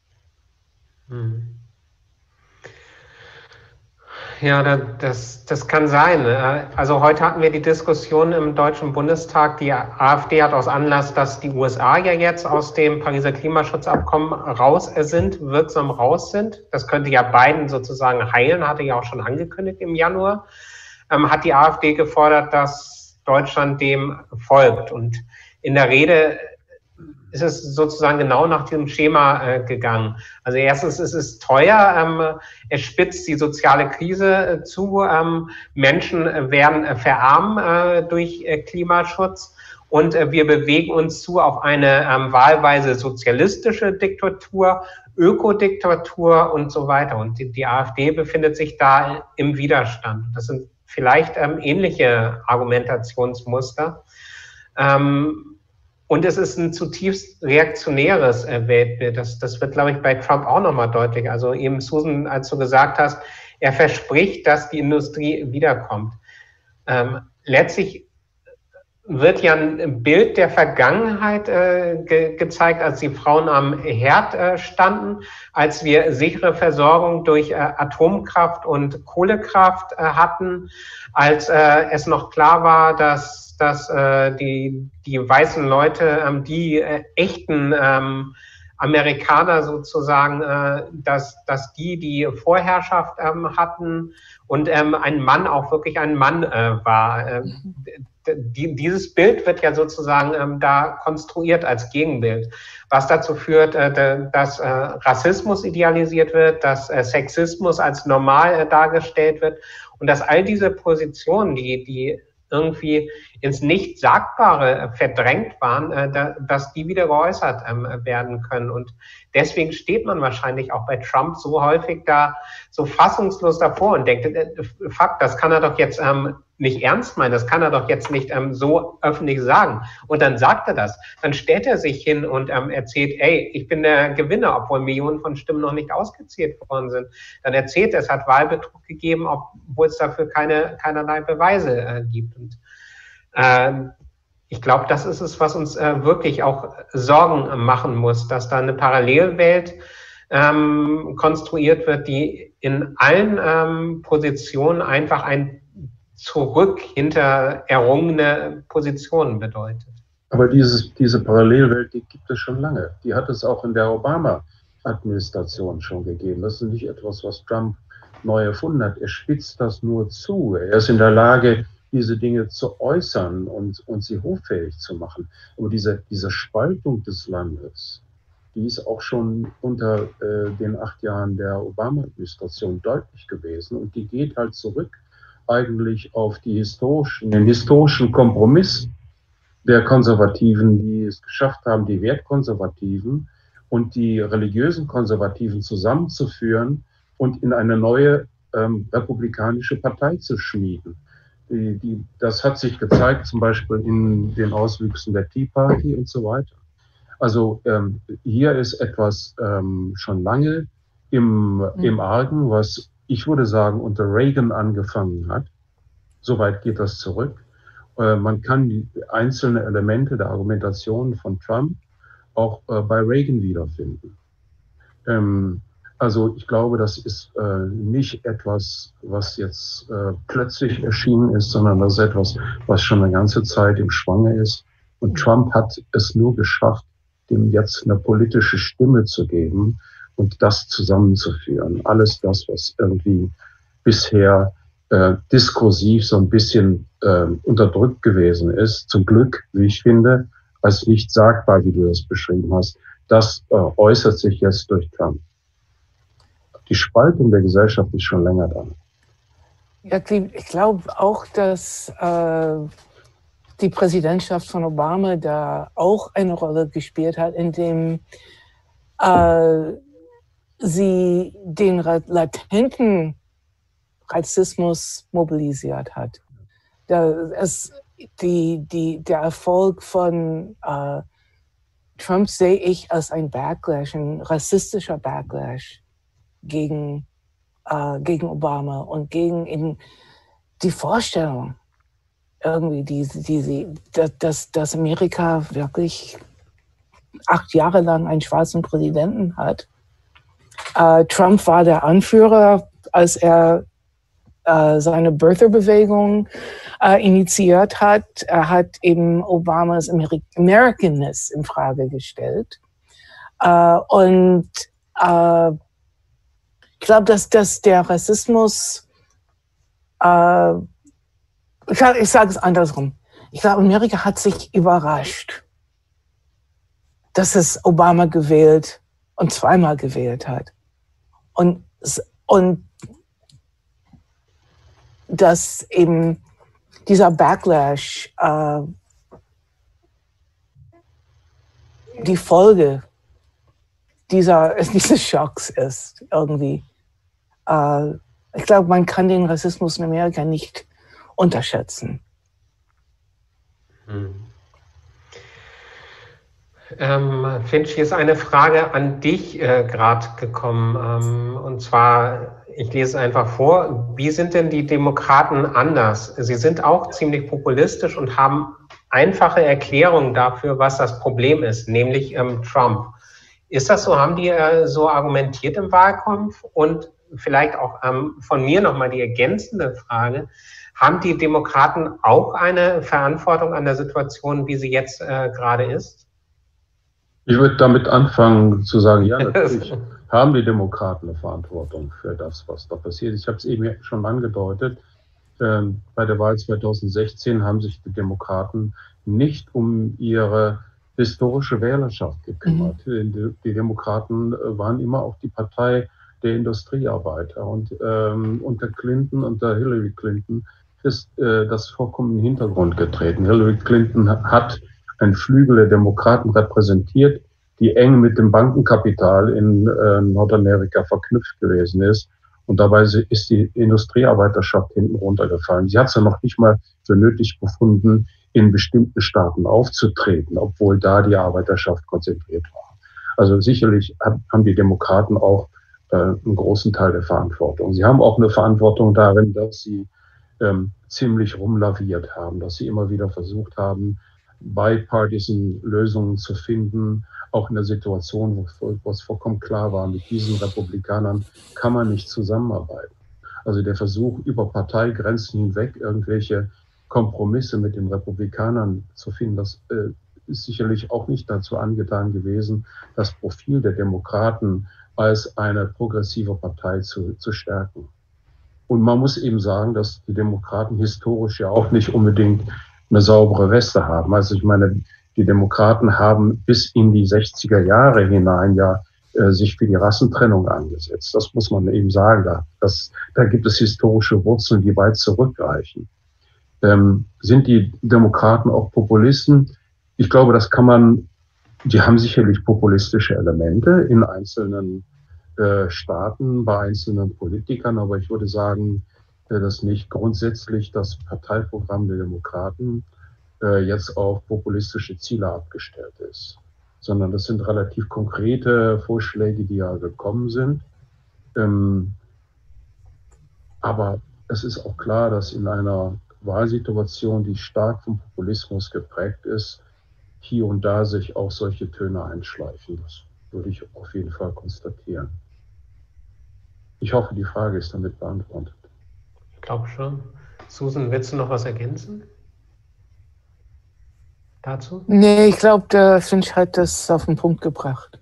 Ja, das kann sein. Also heute hatten wir die Diskussion im Deutschen Bundestag. Die AfD hat aus Anlass, dass die USA ja jetzt aus dem Pariser Klimaschutzabkommen wirksam raus sind. Das könnte ja Biden sozusagen heilen, hatte ja auch schon angekündigt im Januar. Hat die AfD gefordert, dass Deutschland dem folgt. Und in der Rede ist es sozusagen genau nach diesem Schema gegangen. Also erstens ist es teuer, es spitzt die soziale Krise zu, Menschen werden verarmen durch Klimaschutz und wir bewegen uns zu auf eine wahlweise sozialistische Diktatur, Ökodiktatur und so weiter. Und die AfD befindet sich da im Widerstand. Das sind vielleicht ähnliche Argumentationsmuster. Und es ist ein zutiefst reaktionäres Weltbild. Das wird, glaube ich, bei Trump auch nochmal deutlich. Also eben, Susan, als du gesagt hast, er verspricht, dass die Industrie wiederkommt. Letztlich wird ja ein Bild der Vergangenheit gezeigt, als die Frauen am Herd standen, als wir sichere Versorgung durch Atomkraft und Kohlekraft hatten, als es noch klar war, dass die weißen Leute, die echten Amerikaner sozusagen, dass die Vorherrschaft hatten und ein Mann auch wirklich ein Mann war. Dieses Bild wird ja sozusagen da konstruiert als Gegenbild, was dazu führt, dass Rassismus idealisiert wird, dass Sexismus als normal dargestellt wird und dass all diese Positionen, die irgendwie ins Nicht-Sagbare verdrängt waren, dass die wieder geäußert werden können. Und deswegen steht man wahrscheinlich auch bei Trump so häufig da so fassungslos davor und denkt, fuck, das kann er doch jetzt nicht ernst meinen, das kann er doch jetzt nicht so öffentlich sagen. Und dann sagt er das. Dann stellt er sich hin und erzählt, ey, ich bin der Gewinner, obwohl Millionen von Stimmen noch nicht ausgezählt worden sind. Dann erzählt er, es hat Wahlbetrug gegeben, obwohl es dafür keinerlei Beweise gibt. Und ich glaube, das ist es, was uns wirklich auch Sorgen machen muss, dass da eine Parallelwelt konstruiert wird, die in allen Positionen einfach ein Zurück hinter errungene Positionen bedeutet. Aber diese Parallelwelt, die gibt es schon lange. Die hat es auch in der Obama-Administration schon gegeben. Das ist nicht etwas, was Trump neu erfunden hat. Er spitzt das nur zu. Er ist in der Lage, diese Dinge zu äußern und sie hoffähig zu machen. Aber diese Spaltung des Landes, die ist auch schon unter den 8 Jahren der Obama-Administration deutlich gewesen. Und die geht halt zurück eigentlich auf den historischen Kompromiss der Konservativen, die es geschafft haben, die Wertkonservativen und die religiösen Konservativen zusammenzuführen und in eine neue republikanische Partei zu schmieden. Das hat sich gezeigt, zum Beispiel in den Auswüchsen der Tea Party und so weiter. Also hier ist etwas schon lange im Argen, was ich würde sagen unter Reagan angefangen hat. Soweit geht das zurück. Man kann die einzelnen Elemente der Argumentation von Trump auch bei Reagan wiederfinden. Also ich glaube, das ist nicht etwas, was jetzt plötzlich erschienen ist, sondern das ist etwas, was schon eine ganze Zeit im Schwange ist. Und Trump hat es nur geschafft, dem jetzt eine politische Stimme zu geben und das zusammenzuführen. Alles das, was irgendwie bisher diskursiv so ein bisschen unterdrückt gewesen ist, zum Glück, wie ich finde, als nicht sagbar, wie du das beschrieben hast, das äußert sich jetzt durch Trump. Die Spaltung der Gesellschaft ist schon länger da. Ja, ich glaube auch, dass die Präsidentschaft von Obama da auch eine Rolle gespielt hat, indem sie den latenten Rassismus mobilisiert hat. Der Erfolg von Trump sehe ich als ein Backlash, ein rassistischer Backlash gegen Obama und gegen eben die Vorstellung, irgendwie, dass Amerika wirklich 8 Jahre lang einen schwarzen Präsidenten hat. Trump war der Anführer, als er seine Birther-Bewegung initiiert hat. Er hat eben Obamas Americanness in Frage gestellt. Und ich glaube, dass der Rassismus, ich sage es andersrum, ich glaube, Amerika hat sich überrascht, dass es Obama gewählt und zweimal gewählt hat. Und dass eben dieser Backlash die Folge dieses Schocks ist irgendwie. Ich glaube, man kann den Rassismus in Amerika nicht unterschätzen. Finch, hier ist eine Frage an dich gerade gekommen. Und zwar, ich lese es einfach vor, wie sind denn die Demokraten anders? Sie sind auch ziemlich populistisch und haben einfache Erklärungen dafür, was das Problem ist, nämlich Trump. Ist das so? Haben die so argumentiert im Wahlkampf? Und vielleicht auch von mir nochmal die ergänzende Frage, haben die Demokraten auch eine Verantwortung an der Situation, wie sie jetzt gerade ist? Ich würde damit anfangen zu sagen, ja, natürlich haben die Demokraten eine Verantwortung für das, was da passiert. Ich habe es eben schon angedeutet. Bei der Wahl 2016 haben sich die Demokraten nicht um ihre historische Wählerschaft gekümmert. Die Demokraten waren immer auch die Partei der Industriearbeiter. Und unter Clinton, unter Hillary Clinton, ist das vollkommen in den Hintergrund getreten. Hillary Clinton hat ein Flügel der Demokraten repräsentiert, die eng mit dem Bankenkapital in Nordamerika verknüpft gewesen ist. Und dabei ist die Industriearbeiterschaft hinten runtergefallen. Sie hat es ja noch nicht mal für nötig befunden, in bestimmten Staaten aufzutreten, obwohl da die Arbeiterschaft konzentriert war. Also sicherlich haben die Demokraten auch einen großen Teil der Verantwortung. Sie haben auch eine Verantwortung darin, dass sie ziemlich rumlaviert haben, dass sie immer wieder versucht haben, bipartisan Lösungen zu finden, auch in der Situation, wo es vollkommen klar war, mit diesen Republikanern kann man nicht zusammenarbeiten. Also der Versuch, über Parteigrenzen hinweg irgendwelche Kompromisse mit den Republikanern zu finden, das ist sicherlich auch nicht dazu angetan gewesen, das Profil der Demokraten als eine progressive Partei zu stärken. Und man muss eben sagen, dass die Demokraten historisch ja auch nicht unbedingt eine saubere Weste haben. Also ich meine, die Demokraten haben bis in die 60er Jahre hinein ja sich für die Rassentrennung angesetzt. Das muss man eben sagen. Da gibt es historische Wurzeln, die weit zurückreichen. Sind die Demokraten auch Populisten? Ich glaube, die haben sicherlich populistische Elemente in einzelnen Staaten, bei einzelnen Politikern, aber ich würde sagen, dass nicht grundsätzlich das Parteiprogramm der Demokraten jetzt auf populistische Ziele abgestellt ist, sondern das sind relativ konkrete Vorschläge, die ja gekommen sind. Aber es ist auch klar, dass in einer Wahlsituation, die stark vom Populismus geprägt ist, hier und da sich auch solche Töne einschleifen. Das würde ich auf jeden Fall konstatieren. Ich hoffe, die Frage ist damit beantwortet. Ich glaube schon. Susan, willst du noch was ergänzen dazu? Nee, ich glaube, der Finch hat das auf den Punkt gebracht.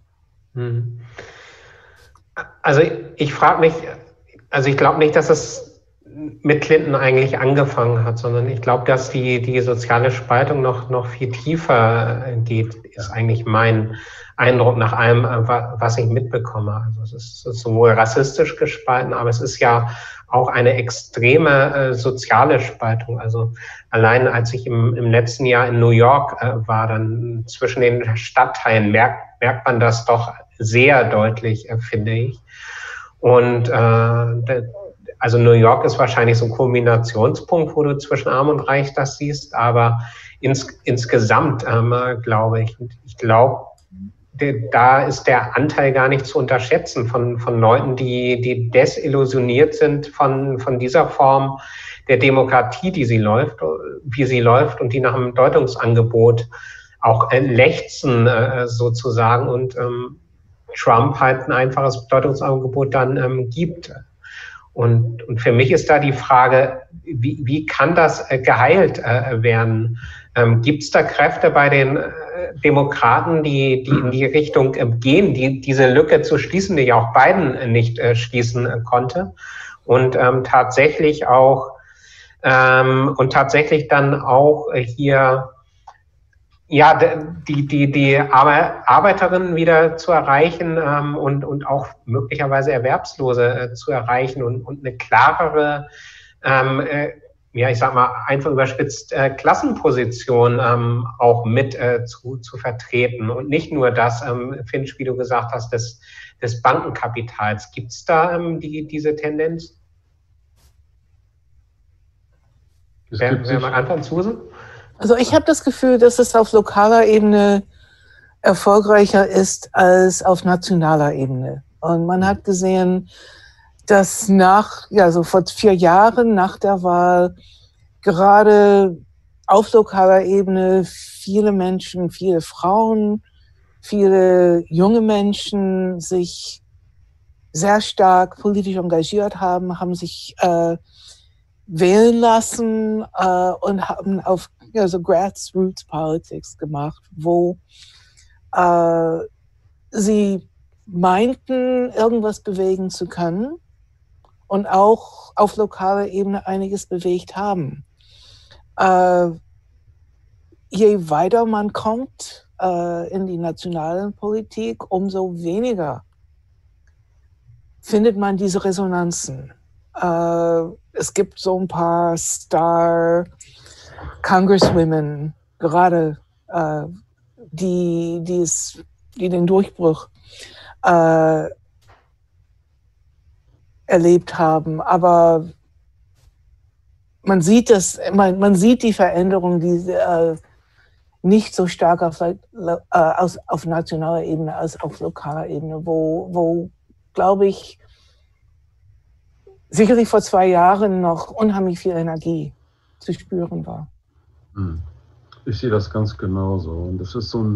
Also ich frage mich, also ich glaube nicht, dass es mit Clinton eigentlich angefangen hat, sondern ich glaube, dass die soziale Spaltung noch viel tiefer geht, ist eigentlich mein Eindruck nach allem, was ich mitbekomme. Also es ist sowohl rassistisch gespalten, aber es ist ja auch eine extreme soziale Spaltung. Also allein als ich im letzten Jahr in New York war, dann zwischen den Stadtteilen merkt man das doch sehr deutlich, finde ich. Und also New York ist wahrscheinlich so ein Kombinationspunkt, wo du zwischen Arm und Reich das siehst, aber insgesamt glaube ich glaube, da ist der Anteil gar nicht zu unterschätzen von Leuten, die desillusioniert sind von dieser Form der Demokratie, wie sie läuft und die nach einem Deutungsangebot auch lechzen sozusagen und Trump halt ein einfaches Deutungsangebot dann gibt. Und für mich ist da die Frage, wie kann das geheilt werden? Gibt es da Kräfte bei den Demokraten, die in die Richtung gehen, die diese Lücke zu schließen, die ja auch Biden nicht schließen konnte und tatsächlich dann auch hier ja, die Arbeiterinnen wieder zu erreichen und auch möglicherweise Erwerbslose zu erreichen und eine klarere, ja, ich sag mal, einfach überspitzt Klassenposition auch mit zu vertreten und nicht nur das, Finch, wie du gesagt hast, des Bankenkapitals. Gibt es da diese Tendenz? Wer mag anfangen, Susan? Also ich habe das Gefühl, dass es auf lokaler Ebene erfolgreicher ist als auf nationaler Ebene. Und man hat gesehen, dass so vor 4 Jahren nach der Wahl gerade auf lokaler Ebene viele Menschen, viele Frauen, viele junge Menschen sich sehr stark politisch engagiert haben sich wählen lassen und haben auf so Grassroots Politics gemacht, wo sie meinten, irgendwas bewegen zu können und auch auf lokaler Ebene einiges bewegt haben. Je weiter man kommt in die nationale Politik, umso weniger findet man diese Resonanzen. Es gibt so ein paar Star Congresswomen gerade, die den Durchbruch erlebt haben. Aber man sieht die Veränderung, die nicht so stark auf nationaler Ebene als auf lokaler Ebene, wo glaube ich, sicherlich vor 2 Jahren noch unheimlich viel Energie zu spüren war. Ich sehe das ganz genauso. Und das ist so ein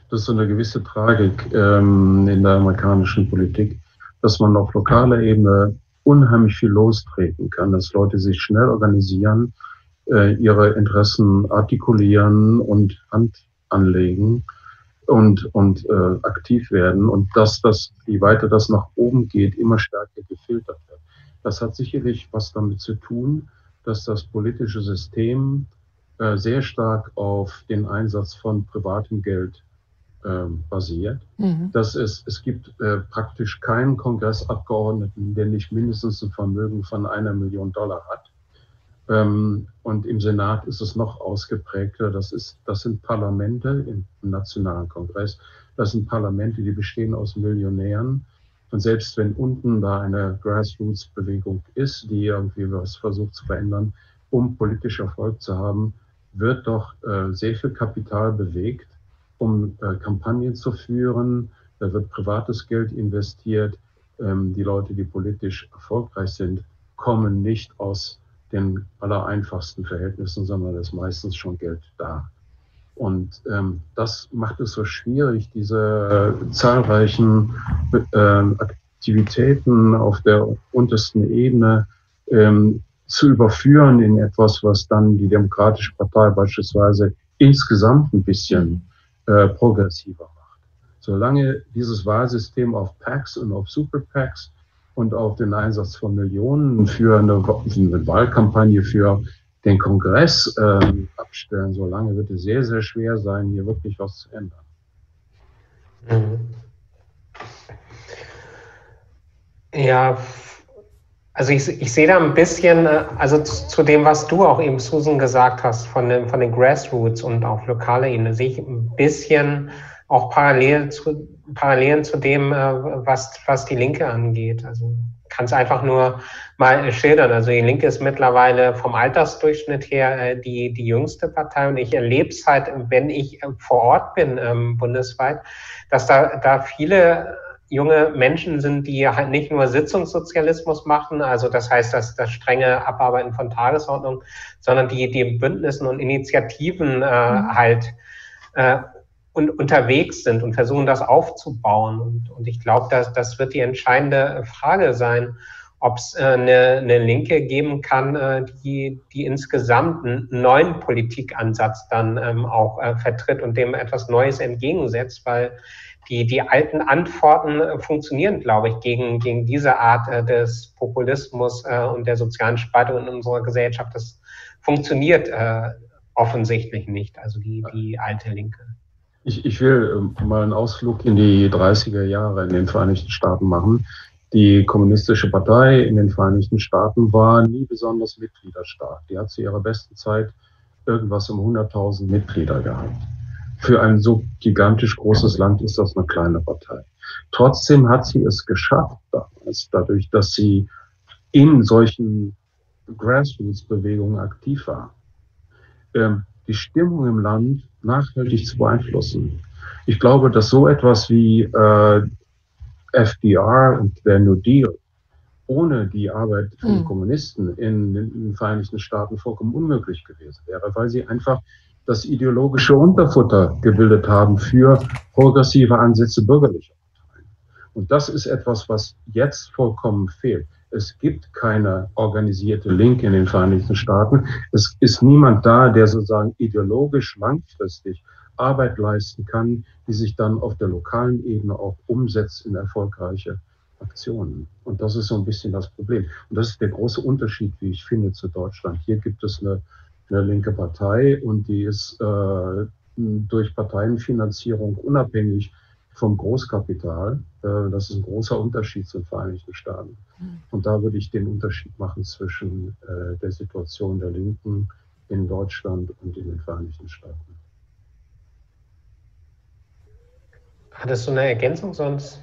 Das ist so eine gewisse Tragik in der amerikanischen Politik, dass man auf lokaler Ebene unheimlich viel lostreten kann, dass Leute sich schnell organisieren, ihre Interessen artikulieren und Hand anlegen und aktiv werden und dass das, je weiter das nach oben geht, immer stärker gefiltert wird. Das hat sicherlich was damit zu tun, dass das politische System sehr stark auf den Einsatz von privatem Geld basiert. Es gibt praktisch keinen Kongressabgeordneten, der nicht mindestens ein Vermögen von $1 Million hat. Und im Senat ist es noch ausgeprägter. Das sind Parlamente im Nationalen Kongress. Das sind Parlamente, die bestehen aus Millionären. Und selbst wenn unten da eine Grassroots-Bewegung ist, die irgendwie was versucht zu verändern, um politisch Erfolg zu haben, wird doch sehr viel Kapital bewegt, um Kampagnen zu führen. Da wird privates Geld investiert. Die Leute, die politisch erfolgreich sind, kommen nicht aus den allereinfachsten Verhältnissen, sondern ist meistens schon Geld da. Und das macht es so schwierig, diese zahlreichen Aktivitäten auf der untersten Ebene zu überführen in etwas, was dann die Demokratische Partei beispielsweise insgesamt ein bisschen progressiver macht. Solange dieses Wahlsystem auf PACs und auf Super-PACs und auf den Einsatz von Millionen für eine Wahlkampagne für den Kongress abstellen, solange wird es sehr, sehr schwer sein, hier wirklich was zu ändern. Ja, also ich sehe da ein bisschen, also zu dem, was du auch eben, Susan, gesagt hast, von den Grassroots und auf lokaler Ebene, sehe ich ein bisschen auch Parallelen zu dem, was die Linke angeht. Also kann es einfach nur mal schildern. Also die Linke ist mittlerweile vom Altersdurchschnitt her die jüngste Partei und ich erlebe es halt, wenn ich vor Ort bin, bundesweit, dass da viele junge Menschen sind, die halt nicht nur Sitzungssozialismus machen, also das heißt, das strenge Abarbeiten von Tagesordnung, sondern die Bündnissen und Initiativen und unterwegs sind und versuchen, das aufzubauen. Und ich glaube, das wird die entscheidende Frage sein, ob es eine Linke geben kann, die insgesamt einen neuen Politikansatz dann auch vertritt und dem etwas Neues entgegensetzt, weil die alten Antworten funktionieren, glaube ich, gegen diese Art des Populismus und der sozialen Spaltung in unserer Gesellschaft. Das funktioniert offensichtlich nicht, also die alte Linke. Ich will mal einen Ausflug in die 30er Jahre in den Vereinigten Staaten machen. Die Kommunistische Partei in den Vereinigten Staaten war nie besonders mitgliederstark. Die hat zu ihrer besten Zeit irgendwas um 100.000 Mitglieder gehabt. Für ein so gigantisch großes Land ist das eine kleine Partei. Trotzdem hat sie es geschafft, dadurch, dass sie in solchen Grassroots-Bewegungen aktiv war, die Stimmung im Land nachhaltig zu beeinflussen. Ich glaube, dass so etwas wie FDR und der New Deal ohne die Arbeit von Kommunisten in den Vereinigten Staaten vollkommen unmöglich gewesen wäre, weil sie einfach das ideologische Unterfutter gebildet haben für progressive Ansätze bürgerlicher Parteien. Und das ist etwas, was jetzt vollkommen fehlt. Es gibt keine organisierte Linke in den Vereinigten Staaten. Es ist niemand da, der sozusagen ideologisch langfristig Arbeit leisten kann, die sich dann auf der lokalen Ebene auch umsetzt in erfolgreiche Aktionen. Und das ist so ein bisschen das Problem. Und das ist der große Unterschied, wie ich finde, zu Deutschland. Hier gibt es eine linke Partei und die ist durch Parteienfinanzierung unabhängig vom Großkapital. Das ist ein großer Unterschied zu den Vereinigten Staaten. Und da würde ich den Unterschied machen zwischen der Situation der Linken in Deutschland und in den Vereinigten Staaten. Hattest du eine Ergänzung sonst?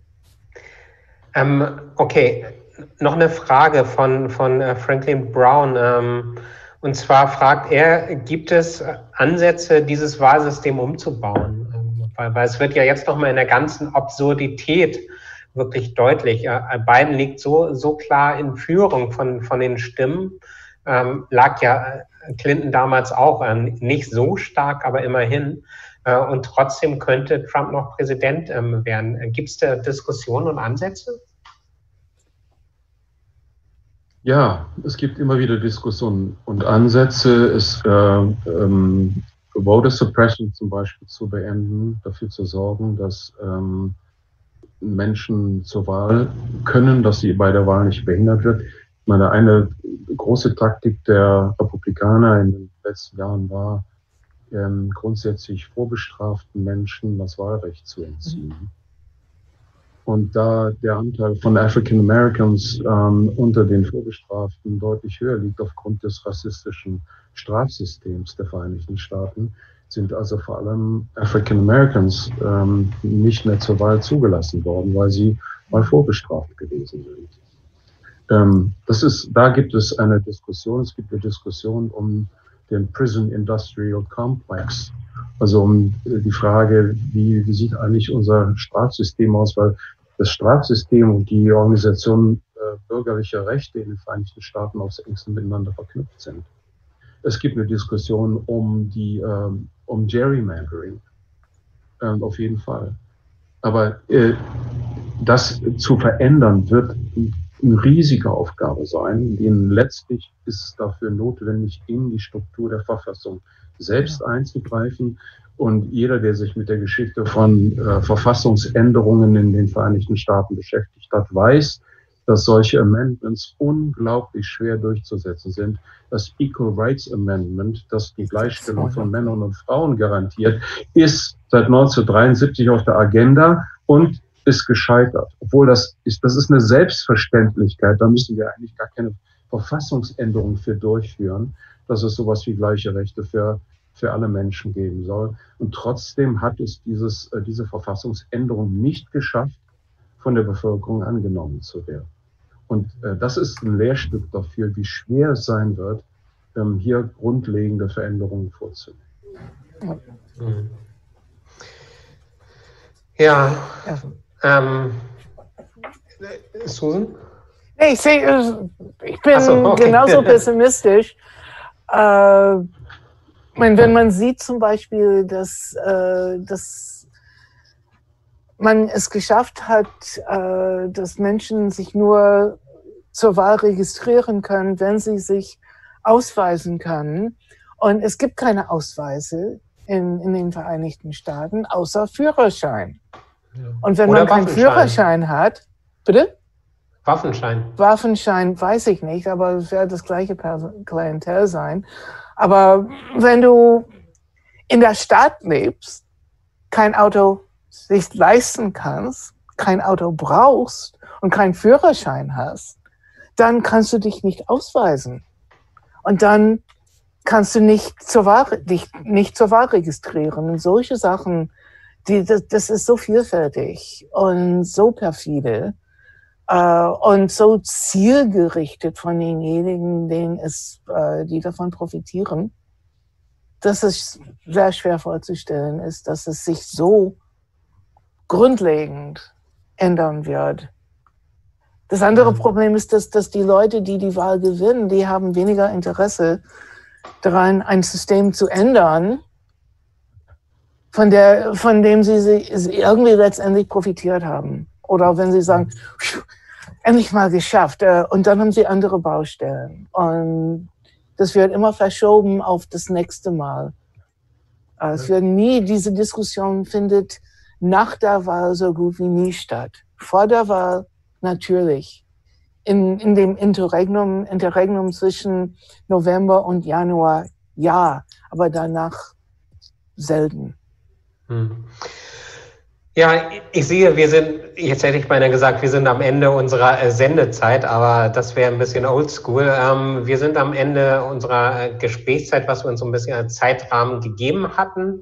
Okay, noch eine Frage von Franklin Brown. Und zwar fragt er, gibt es Ansätze, dieses Wahlsystem umzubauen? Weil es wird ja jetzt nochmal in der ganzen Absurdität wirklich deutlich. Biden liegt so klar in Führung von den Stimmen. Lag ja Clinton damals auch nicht so stark, aber immerhin. und trotzdem könnte Trump noch Präsident werden. Gibt es da Diskussionen und Ansätze? Ja, es gibt immer wieder Diskussionen und Ansätze, Voter Suppression zum Beispiel zu beenden, dafür zu sorgen, dass Menschen zur Wahl können, dass sie bei der Wahl nicht behindert wird. Ich meine, eine große Taktik der Republikaner in den letzten Jahren war, grundsätzlich vorbestraften Menschen das Wahlrecht zu entziehen. Und da der Anteil von African Americans unter den Vorbestraften deutlich höher liegt aufgrund des rassistischen Strafsystems der Vereinigten Staaten, sind also vor allem African Americans nicht mehr zur Wahl zugelassen worden, weil sie mal vorbestraft gewesen sind. Da gibt es eine Diskussion. Es gibt eine Diskussion um den Prison Industrial Complex, also um die Frage, wie sieht eigentlich unser Strafsystem aus, weil das Strafsystem und die Organisation bürgerlicher Rechte in den Vereinigten Staaten aufs engste miteinander verknüpft sind. Es gibt eine Diskussion um Gerrymandering, auf jeden Fall. Aber das zu verändern wird eine riesige Aufgabe sein, denn letztlich ist es dafür notwendig, in die Struktur der Verfassung selbst einzugreifen. Und jeder, der sich mit der Geschichte von Verfassungsänderungen in den Vereinigten Staaten beschäftigt hat, weiß, dass solche Amendments unglaublich schwer durchzusetzen sind. Das Equal Rights Amendment, das die Gleichstellung von Männern und Frauen garantiert, ist seit 1973 auf der Agenda und ist gescheitert. Obwohl das ist eine Selbstverständlichkeit, da müssen wir eigentlich gar keine Verfassungsänderung für durchführen, dass es sowas wie gleiche Rechte für alle Menschen geben soll. Und trotzdem hat es diese Verfassungsänderung nicht geschafft, von der Bevölkerung angenommen zu werden. Und das ist ein Lehrstück dafür, wie schwer es sein wird, hier grundlegende Veränderungen vorzunehmen. Ja. Susan? Nee, ich bin genauso pessimistisch. Wenn man sieht zum Beispiel, dass man es geschafft hat, dass Menschen sich nur zur Wahl registrieren können, wenn sie sich ausweisen können. Und es gibt keine Ausweise in den Vereinigten Staaten, außer Führerschein. Ja. Und wenn man keinen Führerschein hat, bitte? Waffenschein weiß ich nicht, aber es wird das gleiche Klientel sein. Aber wenn du in der Stadt lebst, kein Auto sich leisten kannst, kein Auto brauchst und keinen Führerschein hast, dann kannst du dich nicht ausweisen. Und dann kannst du nicht zur Wahl registrieren. Und solche Sachen, das ist so vielfältig und so perfide und so zielgerichtet von denjenigen, die davon profitieren, dass es sehr schwer vorzustellen ist, dass es sich so grundlegend ändern wird. Das andere Problem ist, dass die Leute, die die Wahl gewinnen, die haben weniger Interesse daran, ein System zu ändern, von dem sie irgendwie letztendlich profitiert haben. Oder wenn sie sagen, endlich mal geschafft, und dann haben sie andere Baustellen. Und das wird immer verschoben auf das nächste Mal. Diese Diskussion findet nach der Wahl so gut wie nie statt. Vor der Wahl natürlich. In dem Interregnum zwischen November und Januar, ja, aber danach selten. Ja, ich sehe, jetzt hätte ich beinahe gesagt, wir sind am Ende unserer Sendezeit, aber das wäre ein bisschen oldschool. Wir sind am Ende unserer Gesprächszeit, was wir uns so ein bisschen als Zeitrahmen gegeben hatten.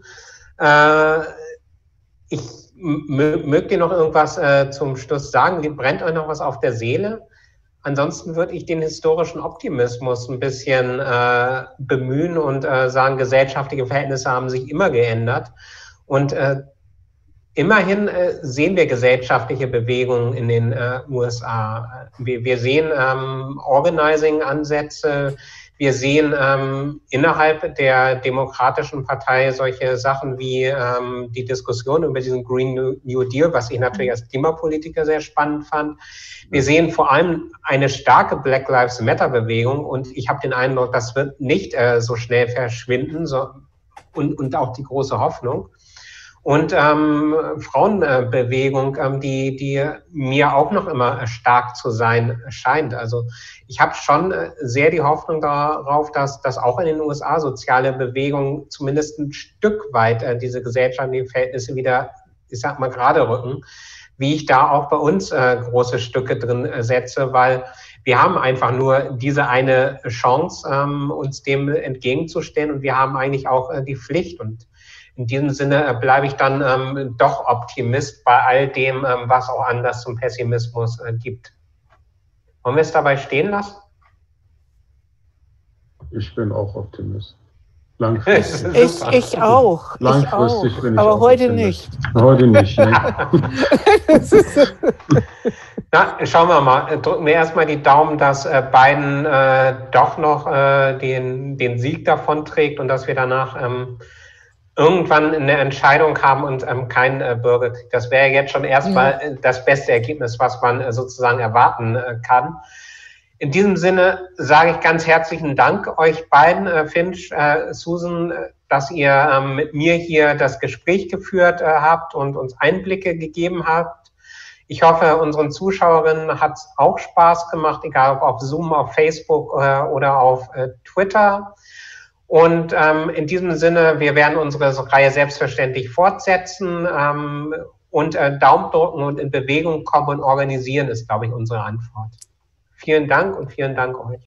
Mögt ihr noch irgendwas zum Schluss sagen? Brennt euch noch was auf der Seele? Ansonsten würde ich den historischen Optimismus ein bisschen bemühen und sagen, gesellschaftliche Verhältnisse haben sich immer geändert. Und immerhin sehen wir gesellschaftliche Bewegungen in den USA. Wir sehen Organizing-Ansätze, Wir sehen innerhalb der Demokratischen Partei solche Sachen wie die Diskussion über diesen Green New Deal, was ich natürlich als Klimapolitiker sehr spannend fand. Wir sehen vor allem eine starke Black Lives Matter Bewegung und ich habe den Eindruck, das wird nicht so schnell verschwinden und auch die große Hoffnung. Und Frauenbewegung, die mir auch noch immer stark zu sein scheint. Also ich habe schon sehr die Hoffnung darauf, dass auch in den USA soziale Bewegungen zumindest ein Stück weit diese gesellschaftlichen Verhältnisse wieder, ich sag mal, gerade rücken, wie ich da auch bei uns große Stücke drin setze, weil wir haben einfach nur diese eine Chance, uns dem entgegenzustellen und wir haben eigentlich auch die Pflicht und in diesem Sinne bleibe ich dann doch Optimist bei all dem, was auch Anlass zum Pessimismus gibt. Wollen wir es dabei stehen lassen? Ich bin auch Optimist. Langfristig. Ich auch. Langfristig bin ich aber auch heute Optimist. nicht. Heute nicht, ne? Na, schauen wir mal. Drücken wir erstmal die Daumen, dass Biden doch noch den Sieg davon trägt und dass wir danach irgendwann eine Entscheidung haben und kein Bürgerkrieg. Das wäre jetzt schon erstmal das beste Ergebnis, was man sozusagen erwarten kann. In diesem Sinne sage ich ganz herzlichen Dank euch beiden, Finch, Susan, dass ihr mit mir hier das Gespräch geführt habt und uns Einblicke gegeben habt. Ich hoffe, unseren Zuschauerinnen hat es auch Spaß gemacht, egal ob auf Zoom, auf Facebook oder auf Twitter. Und in diesem Sinne, wir werden unsere Reihe selbstverständlich fortsetzen und Daumen drücken und in Bewegung kommen und organisieren ist, glaube ich, unsere Antwort. Vielen Dank und vielen Dank euch.